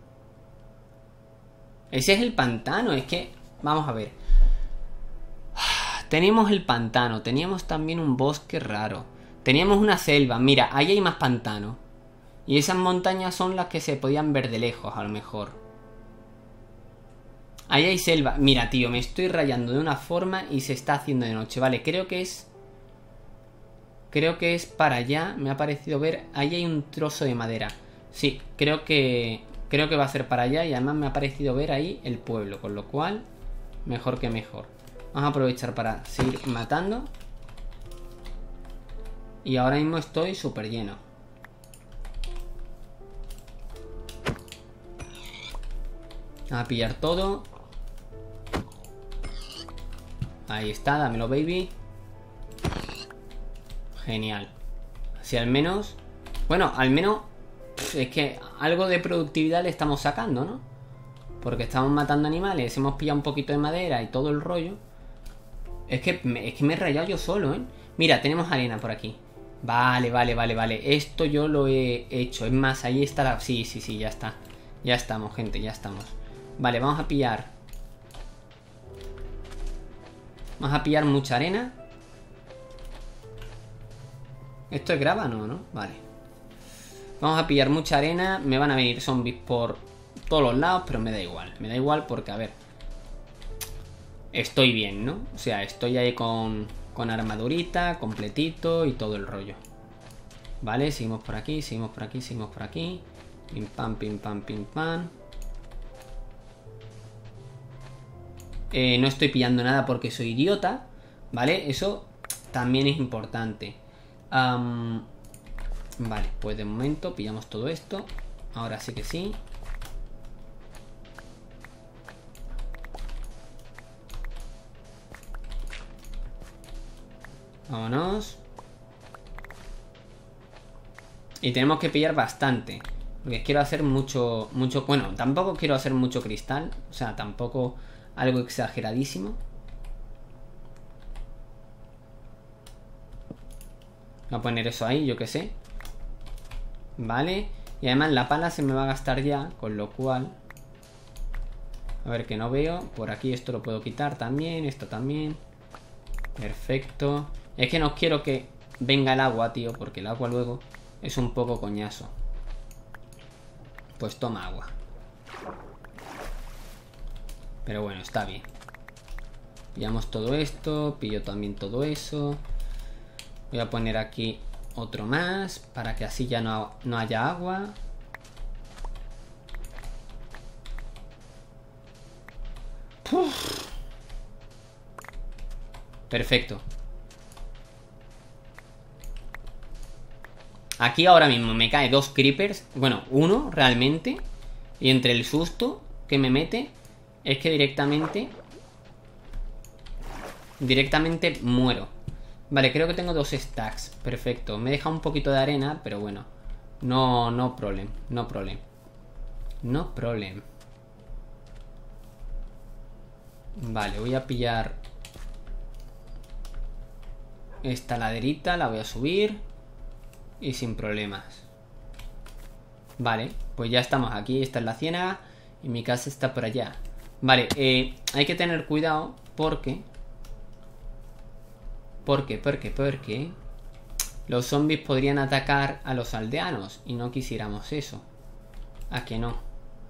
Speaker 1: Ese es el pantano, es que... Vamos a ver. Teníamos el pantano, teníamos también un bosque raro. Teníamos una selva, mira, ahí hay más pantano. Y esas montañas son las que se podían ver de lejos, a lo mejor. Ahí hay selva. Mira, tío, me estoy rayando de una forma y se está haciendo de noche. Vale, creo que es... Creo que es para allá. Me ha parecido ver... Ahí hay un trozo de madera. Sí, creo que... Creo que va a ser para allá y además me ha parecido ver ahí el pueblo. Con lo cual, mejor que mejor. Vamos a aprovechar para seguir matando. Y ahora mismo estoy súper lleno. A pillar todo. Ahí está, dámelo, baby. Genial. Así al menos... Bueno, al menos... Es que algo de productividad le estamos sacando, ¿no? Porque estamos matando animales. Hemos pillado un poquito de madera y todo el rollo. Es que me, es que me he rayado yo solo, ¿eh? Mira, tenemos arena por aquí. Vale, vale, vale, vale. Esto yo lo he hecho. Es más, ahí está la... Sí, sí, sí, ya está. Ya estamos, gente, ya estamos. Vale, vamos a pillar. Vamos a pillar mucha arena. Esto es grábano, ¿no? Vale. Vamos a pillar mucha arena. Me van a venir zombies por todos los lados, pero me da igual. Me da igual porque, a ver, estoy bien, ¿no? O sea, estoy ahí con, con armadurita, completito y todo el rollo. Vale, seguimos por aquí, seguimos por aquí, seguimos por aquí. Pim pam, pim pam, pim pam. Eh, no estoy pillando nada porque soy idiota, ¿vale? Eso también es importante. um, Vale, pues de momento pillamos todo esto. Ahora sí que sí. Vámonos. Y tenemos que pillar bastante, porque quiero hacer mucho, mucho... Bueno, tampoco quiero hacer mucho cristal. O sea, tampoco... Algo exageradísimo. Voy a poner eso ahí, yo que sé. Vale. Y además la pala se me va a gastar ya, con lo cual... A ver, que no veo. Por aquí esto lo puedo quitar también. Esto también. Perfecto. Es que no quiero que venga el agua, tío, porque el agua luego es un poco coñazo. Pues toma agua. Pero bueno, está bien. Pillamos todo esto. Pillo también todo eso. Voy a poner aquí otro más, para que así ya no, no haya agua. Uf. Perfecto. Aquí ahora mismo me cae dos creepers. Bueno, uno realmente. Y entre el susto que me mete, es que directamente Directamente muero. Vale, creo que tengo dos stacks. Perfecto, me he dejado un poquito de arena, pero bueno, No, no problem, no problem. No problem. Vale, voy a pillar esta laderita, la voy a subir y sin problemas. Vale, pues ya estamos aquí. Esta es la ciénaga y mi casa está por allá. Vale, eh, hay que tener cuidado porque... Porque, porque, porque... Los zombies podrían atacar a los aldeanos y no quisiéramos eso. ¿A que no?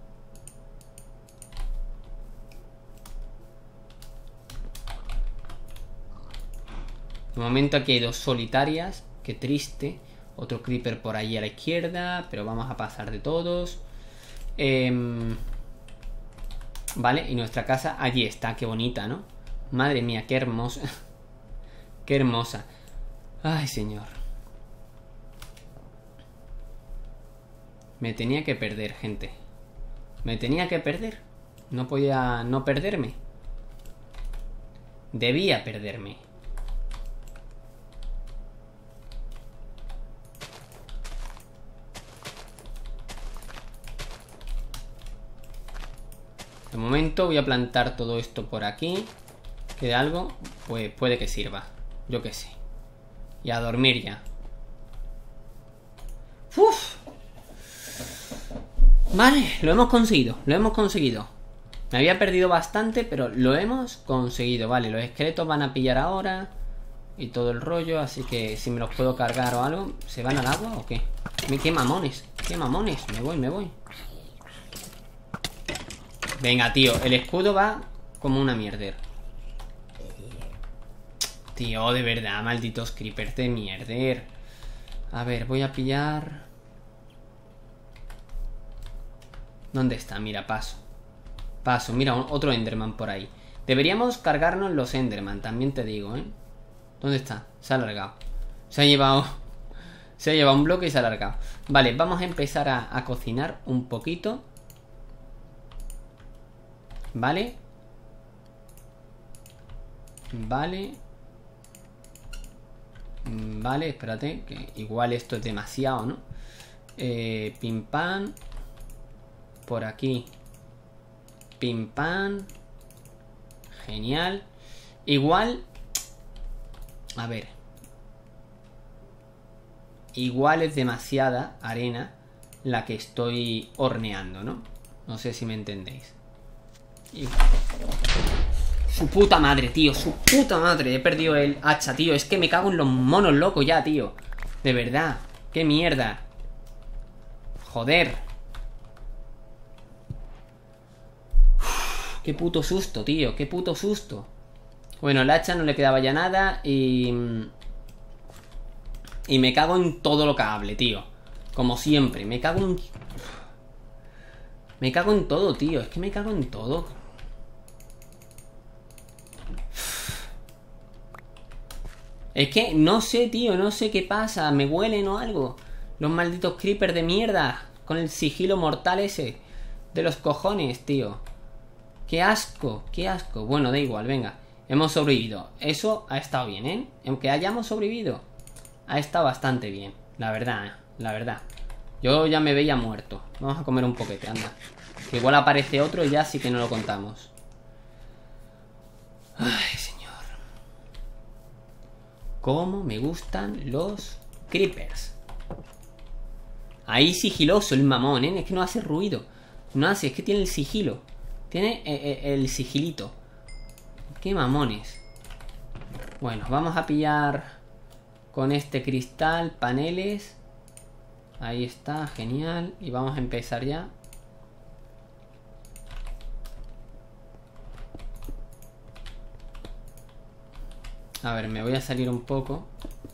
Speaker 1: De momento aquí hay dos solitarias. Qué triste. Otro creeper por ahí a la izquierda. Pero vamos a pasar de todos. Eh, vale, y nuestra casa allí está. Qué bonita, ¿no? Madre mía, qué hermosa. Qué hermosa. Ay, señor. Me tenía que perder, gente. Me tenía que perder. No podía no perderme. Debía perderme. De momento voy a plantar todo esto por aquí. Que de algo, pues puede que sirva. Yo qué sé. Y a dormir ya. Uf. Vale, lo hemos conseguido. Lo hemos conseguido. Me había perdido bastante, pero lo hemos conseguido. Vale, los esqueletos van a pillar ahora. Y todo el rollo, así que si me los puedo cargar o algo. ¿Se van al agua o qué? ¡Qué mamones! ¡Qué mamones! Me voy, me voy. Venga, tío, el escudo va como una mierder. Tío, de verdad, malditos creepers de mierder. A ver, voy a pillar... ¿Dónde está? Mira, paso. Paso, mira, otro Enderman por ahí. Deberíamos cargarnos los Enderman, también te digo, ¿eh? ¿Dónde está? Se ha alargado. Se ha llevado... Se ha llevado un bloque y se ha alargado. Vale, vamos a empezar a, a cocinar un poquito. Vale. Vale. Vale, espérate, que igual esto es demasiado, ¿no? Eh, pim pam. Por aquí. Pim pam. Genial. Igual. A ver. Igual es demasiada arena la que estoy horneando, ¿no? No sé si me entendéis. Y... Su puta madre, tío, su puta madre. He perdido el hacha, tío. Es que me cago en los monos locos ya, tío. De verdad, qué mierda. Joder. Uf, qué puto susto, tío, qué puto susto. Bueno, el hacha no le quedaba ya nada. Y... Y me cago en todo lo que hable, tío. Como siempre, me cago en... Me cago en todo, tío. Es que me cago en todo. Es que no sé, tío, no sé qué pasa. Me huelen o algo. Los malditos creepers de mierda. Con el sigilo mortal ese. De los cojones, tío. Qué asco, qué asco. Bueno, da igual, venga. Hemos sobrevivido. Eso ha estado bien, ¿eh? Aunque hayamos sobrevivido. Ha estado bastante bien. La verdad, ¿eh? La verdad. Yo ya me veía muerto. Vamos a comer un poquete, anda. Que igual aparece otro y ya sí que no lo contamos. Ay, señor. Cómo me gustan los creepers. Ahí sigiloso el mamón, ¿eh? Es que no hace ruido. No hace, es que tiene el sigilo. Tiene eh, eh, el sigilito. Qué mamones. Bueno, vamos a pillar con este cristal, paneles. Ahí está, genial. Y vamos a empezar ya. A ver, me voy a salir un poco.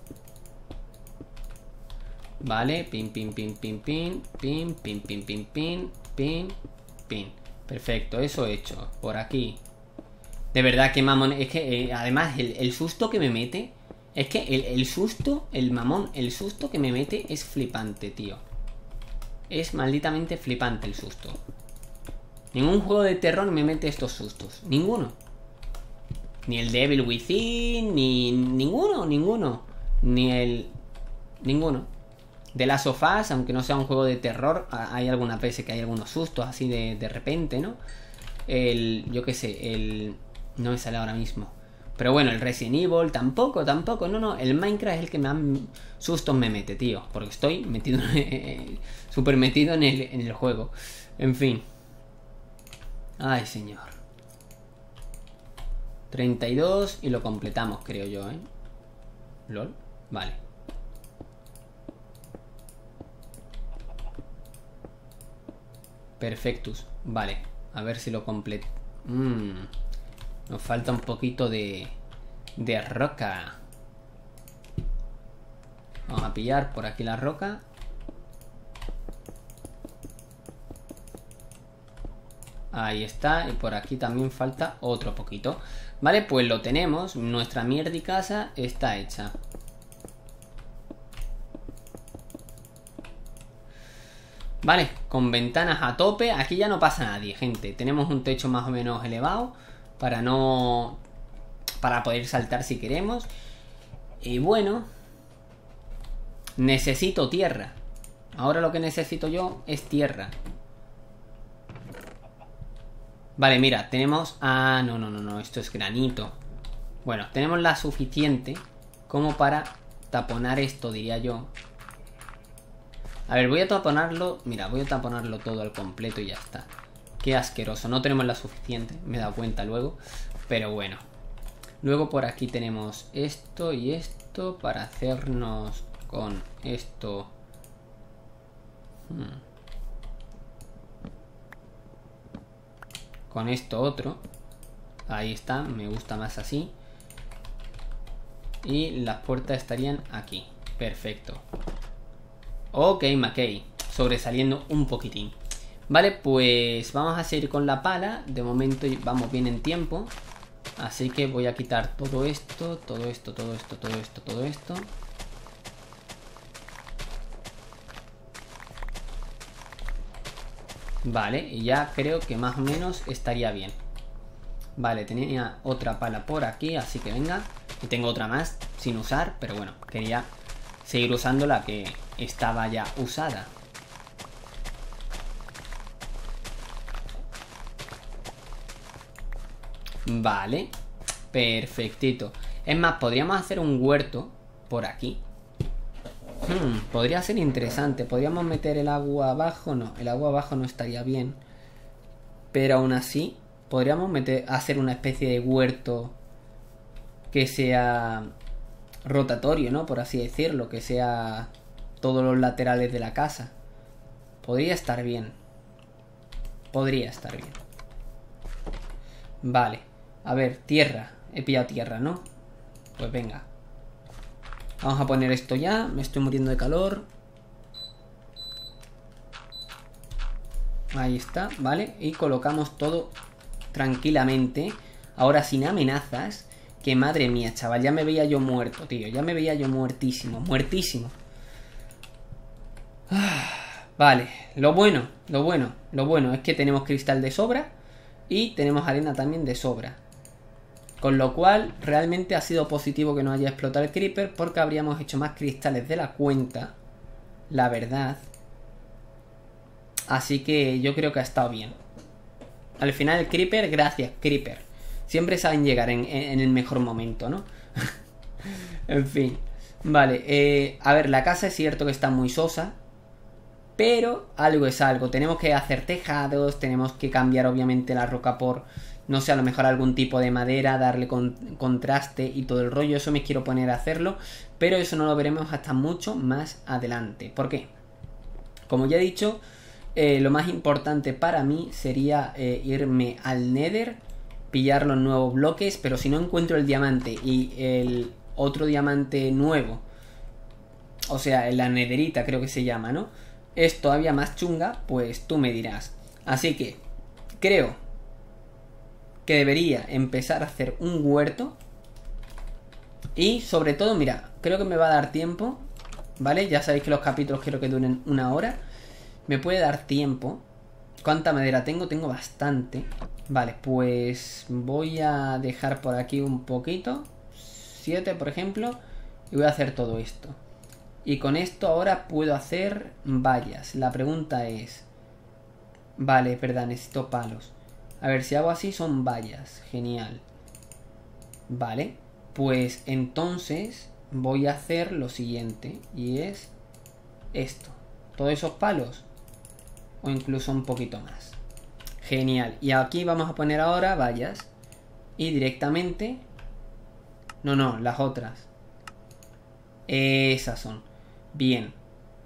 Speaker 1: Vale, pin, pin, pin, pin, pin, pin, pin, pin, pin, pin, pin, pin. Perfecto, eso hecho. Por aquí. De verdad, que mamón. Es que eh, además el, el susto que me mete. Es que el, el susto, el mamón, el susto que me mete es flipante, tío. Es malditamente flipante el susto. Ningún juego de terror me mete estos sustos. Ninguno. Ni el Devil Within, ni ninguno, ninguno. Ni el... Ninguno. de Last of Us, aunque no sea un juego de terror, hay algunas veces que hay algunos sustos así de, de repente, ¿no? El, yo qué sé, el... no me sale ahora mismo. Pero bueno, el Resident Evil tampoco, tampoco, no, no. El Minecraft es el que más sustos me mete, tío. Porque estoy metido, súper metido en el, en el juego. En fin. Ay, señor. treinta y dos y lo completamos, creo yo, ¿eh? ¿Lol? Vale. Perfectus. Vale. A ver si lo completo. Mmm... Nos falta un poquito de, de roca. Vamos a pillar por aquí la roca. Ahí está. Y por aquí también falta otro poquito. Vale, pues lo tenemos. Nuestra mierda y casa está hecha. Vale, con ventanas a tope. Aquí ya no pasa nadie, gente. Tenemos un techo más o menos elevado para no... para poder saltar si queremos. Y bueno, necesito tierra. Ahora lo que necesito yo es tierra. Vale, mira, tenemos... Ah, no, no, no, no, esto es granito. Bueno, tenemos la suficiente como para taponar esto, diría yo. A ver, voy a taponarlo. Mira, voy a taponarlo todo al completo y ya está. Qué asqueroso, no tenemos la suficiente. Me he dado cuenta luego. Pero bueno. Luego por aquí tenemos esto y esto para hacernos con esto. Hmm. Con esto otro. Ahí está, me gusta más así. Y las puertas estarían aquí. Perfecto. Ok, McKay. Sobresaliendo un poquitín. Vale, pues vamos a seguir con la pala. De momento vamos bien en tiempo. Así que voy a quitar todo esto, todo esto, todo esto, todo esto, todo esto. Vale, y ya creo que más o menos estaría bien. Vale, tenía otra pala por aquí, así que venga. Y tengo otra más sin usar, pero bueno, quería seguir usando la que estaba ya usada. Vale, perfectito. Es más, podríamos hacer un huerto por aquí. Hmm, podría ser interesante. Podríamos meter el agua abajo. No, el agua abajo no estaría bien. Pero aún así, podríamos meter, hacer una especie de huerto que sea rotatorio, ¿no? Por así decirlo. Que sea todos los laterales de la casa. Podría estar bien. Podría estar bien. Vale. A ver, tierra. He pillado tierra, ¿no? Pues venga. Vamos a poner esto ya. Me estoy muriendo de calor. Ahí está, ¿vale? Y colocamos todo tranquilamente. Ahora sin amenazas. Que madre mía, chaval. Ya me veía yo muerto, tío. Ya me veía yo muertísimo. Muertísimo. Ah, vale. Lo bueno, lo bueno, lo bueno es que tenemos cristal de sobra. Y tenemos arena también de sobra. Con lo cual, realmente ha sido positivo que no haya explotado el creeper. Porque habríamos hecho más cristales de la cuenta. La verdad. Así que yo creo que ha estado bien. Al final el creeper, gracias creeper. Siempre saben llegar en, en el mejor momento, ¿no? En fin. Vale, eh, a ver, la casa es cierto que está muy sosa. Pero algo es algo. Tenemos que hacer tejados. Tenemos que cambiar obviamente la roca por, no sé, a lo mejor algún tipo de madera. Darle con, contraste y todo el rollo. Eso me quiero poner a hacerlo. Pero eso no lo veremos hasta mucho más adelante. ¿Por qué? Como ya he dicho, eh, lo más importante para mí sería eh, irme al Nether. Pillar los nuevos bloques. Pero si no encuentro el diamante y el otro diamante nuevo, o sea, la netherita creo que se llama, ¿no? Es todavía más chunga, pues tú me dirás. Así que creo que debería empezar a hacer un huerto. Y sobre todo, mira, creo que me va a dar tiempo, ¿vale? Ya sabéis que los capítulos quiero que duren una hora. Me puede dar tiempo. ¿Cuánta madera tengo? Tengo bastante. Vale, pues voy a dejar por aquí un poquito. Siete, por ejemplo. Y voy a hacer todo esto. Y con esto ahora puedo hacer vallas. La pregunta es... Vale, verdad, necesito palos. A ver, si hago así son vallas. Genial. Vale, pues entonces voy a hacer lo siguiente. Y es esto. Todos esos palos. O incluso un poquito más. Genial. Y aquí vamos a poner ahora vallas. Y directamente... No, no, las otras. Esas son. Bien.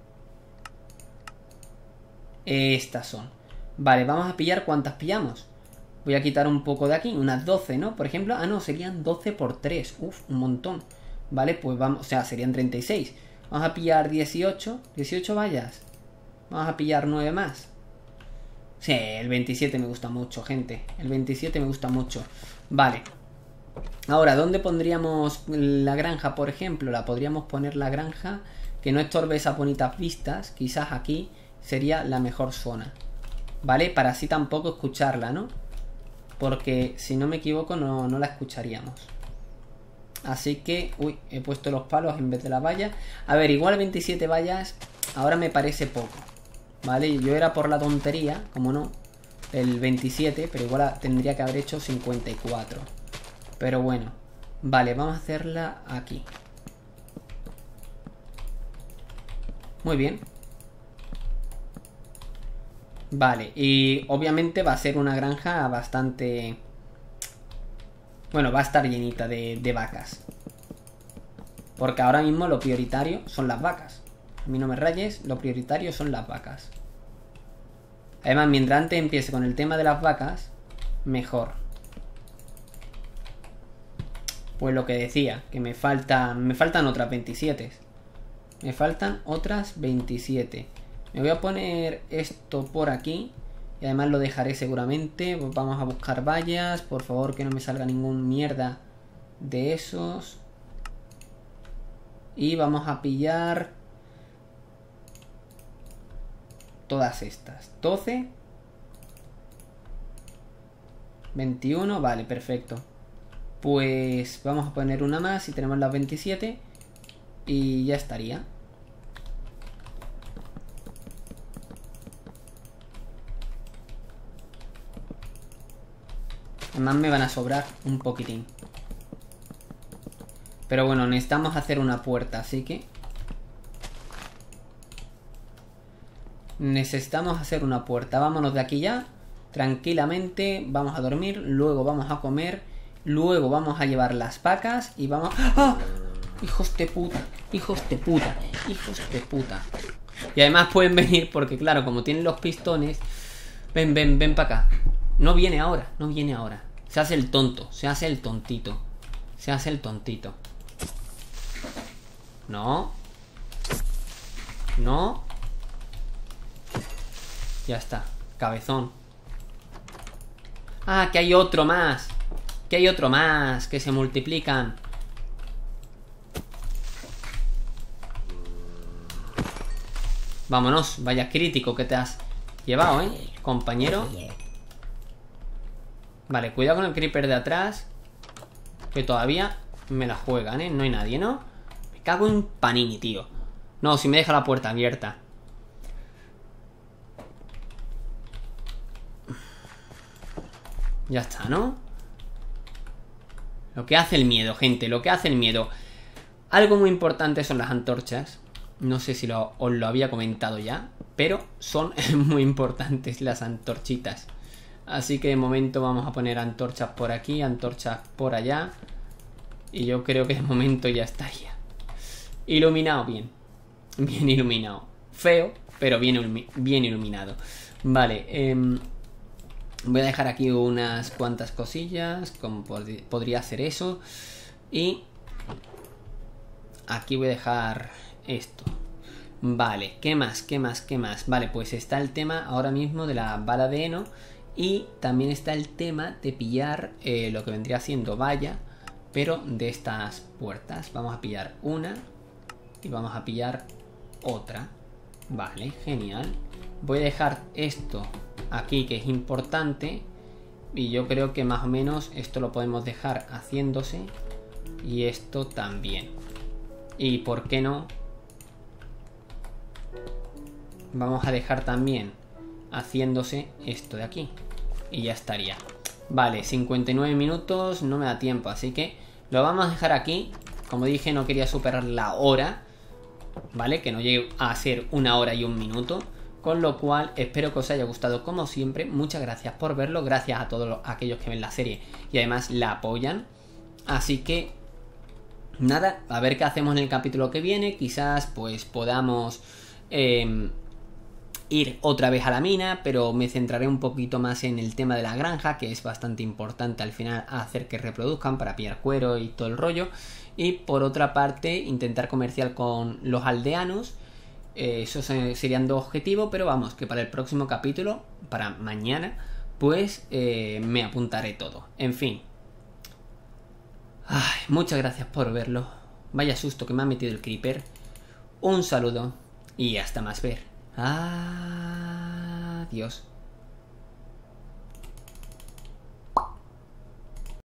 Speaker 1: Estas son. Vale, vamos a pillar. ¿Cuántas pillamos? Voy a quitar un poco de aquí. Unas doce, ¿no? Por ejemplo. Ah, no, serían doce por tres. Uf, un montón. Vale, pues vamos. O sea, serían treinta y seis. Vamos a pillar dieciocho. dieciocho vallas. Vamos a pillar nueve más. Sí, el veintisiete me gusta mucho, gente. El veintisiete me gusta mucho. Vale. Ahora, ¿dónde pondríamos la granja, por ejemplo? La podríamos poner la granja que no estorbe esas bonitas vistas. Quizás aquí sería la mejor zona. ¿Vale? Para así tampoco escucharla, ¿no? Porque si no me equivoco no, no la escucharíamos. Así que... Uy, he puesto los palos en vez de la valla. A ver, igual veintisiete vallas ahora me parece poco. ¿Vale? Yo era por la tontería, como no, el veintisiete, pero igual tendría que haber hecho cincuenta y cuatro. Pero bueno. Vale, vamos a hacerla aquí. Muy bien. Vale, y obviamente va a ser una granja bastante... Bueno, va a estar llenita de, de vacas. Porque ahora mismo lo prioritario son las vacas. A mí no me rayes, lo prioritario son las vacas. Además, mientras antes empiece con el tema de las vacas, mejor. Pues lo que decía, que me faltan, me faltan otras veintisiete. Me faltan otras veintisiete. Me voy a poner esto por aquí. Y además lo dejaré seguramente. Pues vamos a buscar vallas. Por favor, que no me salga ningún mierda de esos. Y vamos a pillar todas estas. doce. veintiuno. Vale, perfecto. Pues vamos a poner una más y tenemos las veintisiete. Y ya estaría. Además me van a sobrar un poquitín. Pero bueno, necesitamos hacer una puerta, así que... Necesitamos hacer una puerta. Vámonos de aquí ya. Tranquilamente. Vamos a dormir. Luego vamos a comer. Luego vamos a llevar las vacas. Y vamos... ¡Ah! Hijos de puta. Hijos de puta. Hijos de puta. Y además pueden venir porque, claro, como tienen los pistones... Ven, ven, ven para acá. No viene ahora. No viene ahora. Se hace el tonto. Se hace el tontito. Se hace el tontito. No. No. Ya está. Cabezón. Ah, que hay otro más. Que hay otro más. Que se multiplican. Vámonos. Vaya crítico que te has llevado, ¿eh? Compañero. Vale, cuidado con el creeper de atrás. Que todavía me la juegan, ¿eh? No hay nadie, ¿no? Me cago en Panini, tío. No, si me deja la puerta abierta. Ya está, ¿no? Lo que hace el miedo, gente. Lo que hace el miedo. Algo muy importante son las antorchas. No sé si lo, os lo había comentado ya. Pero son muy importantes las antorchitas. Así que de momento vamos a poner antorchas por aquí, antorchas por allá. Y yo creo que de momento ya estaría. Iluminado bien. Bien iluminado. Feo, pero bien, ilumi bien iluminado. Vale, eh, voy a dejar aquí unas cuantas cosillas. Como pod podría hacer eso. Y aquí voy a dejar esto. Vale, ¿qué más? ¿Qué más? ¿Qué más? Vale, pues está el tema ahora mismo de la bala de heno. Y también está el tema de pillar eh, lo que vendría siendo valla, pero de estas puertas. Vamos a pillar una y vamos a pillar otra. Vale, genial. Voy a dejar esto aquí, que es importante. Y yo creo que más o menos esto lo podemos dejar haciéndose. Y esto también. Y por qué no, vamos a dejar también haciéndose esto de aquí. Y ya estaría. Vale, cincuenta y nueve minutos, no me da tiempo, así que lo vamos a dejar aquí. Como dije, no quería superar la hora, ¿vale? Que no llegue a ser una hora y un minuto. Con lo cual, espero que os haya gustado como siempre. Muchas gracias por verlo, gracias a todos los, a aquellos que ven la serie y además la apoyan. Así que, nada, a ver qué hacemos en el capítulo que viene. Quizás pues podamos... Eh, ir otra vez a la mina, pero me centraré un poquito más en el tema de la granja, que es bastante importante al final hacer que reproduzcan para pillar cuero y todo el rollo. Y por otra parte intentar comercial con los aldeanos. eh, esos serían dos objetivos, pero vamos, que para el próximo capítulo, para mañana, pues eh, me apuntaré todo. En fin, ay, muchas gracias por verlo. Vaya susto que me ha metido el creeper. Un saludo y hasta más ver. Adiós.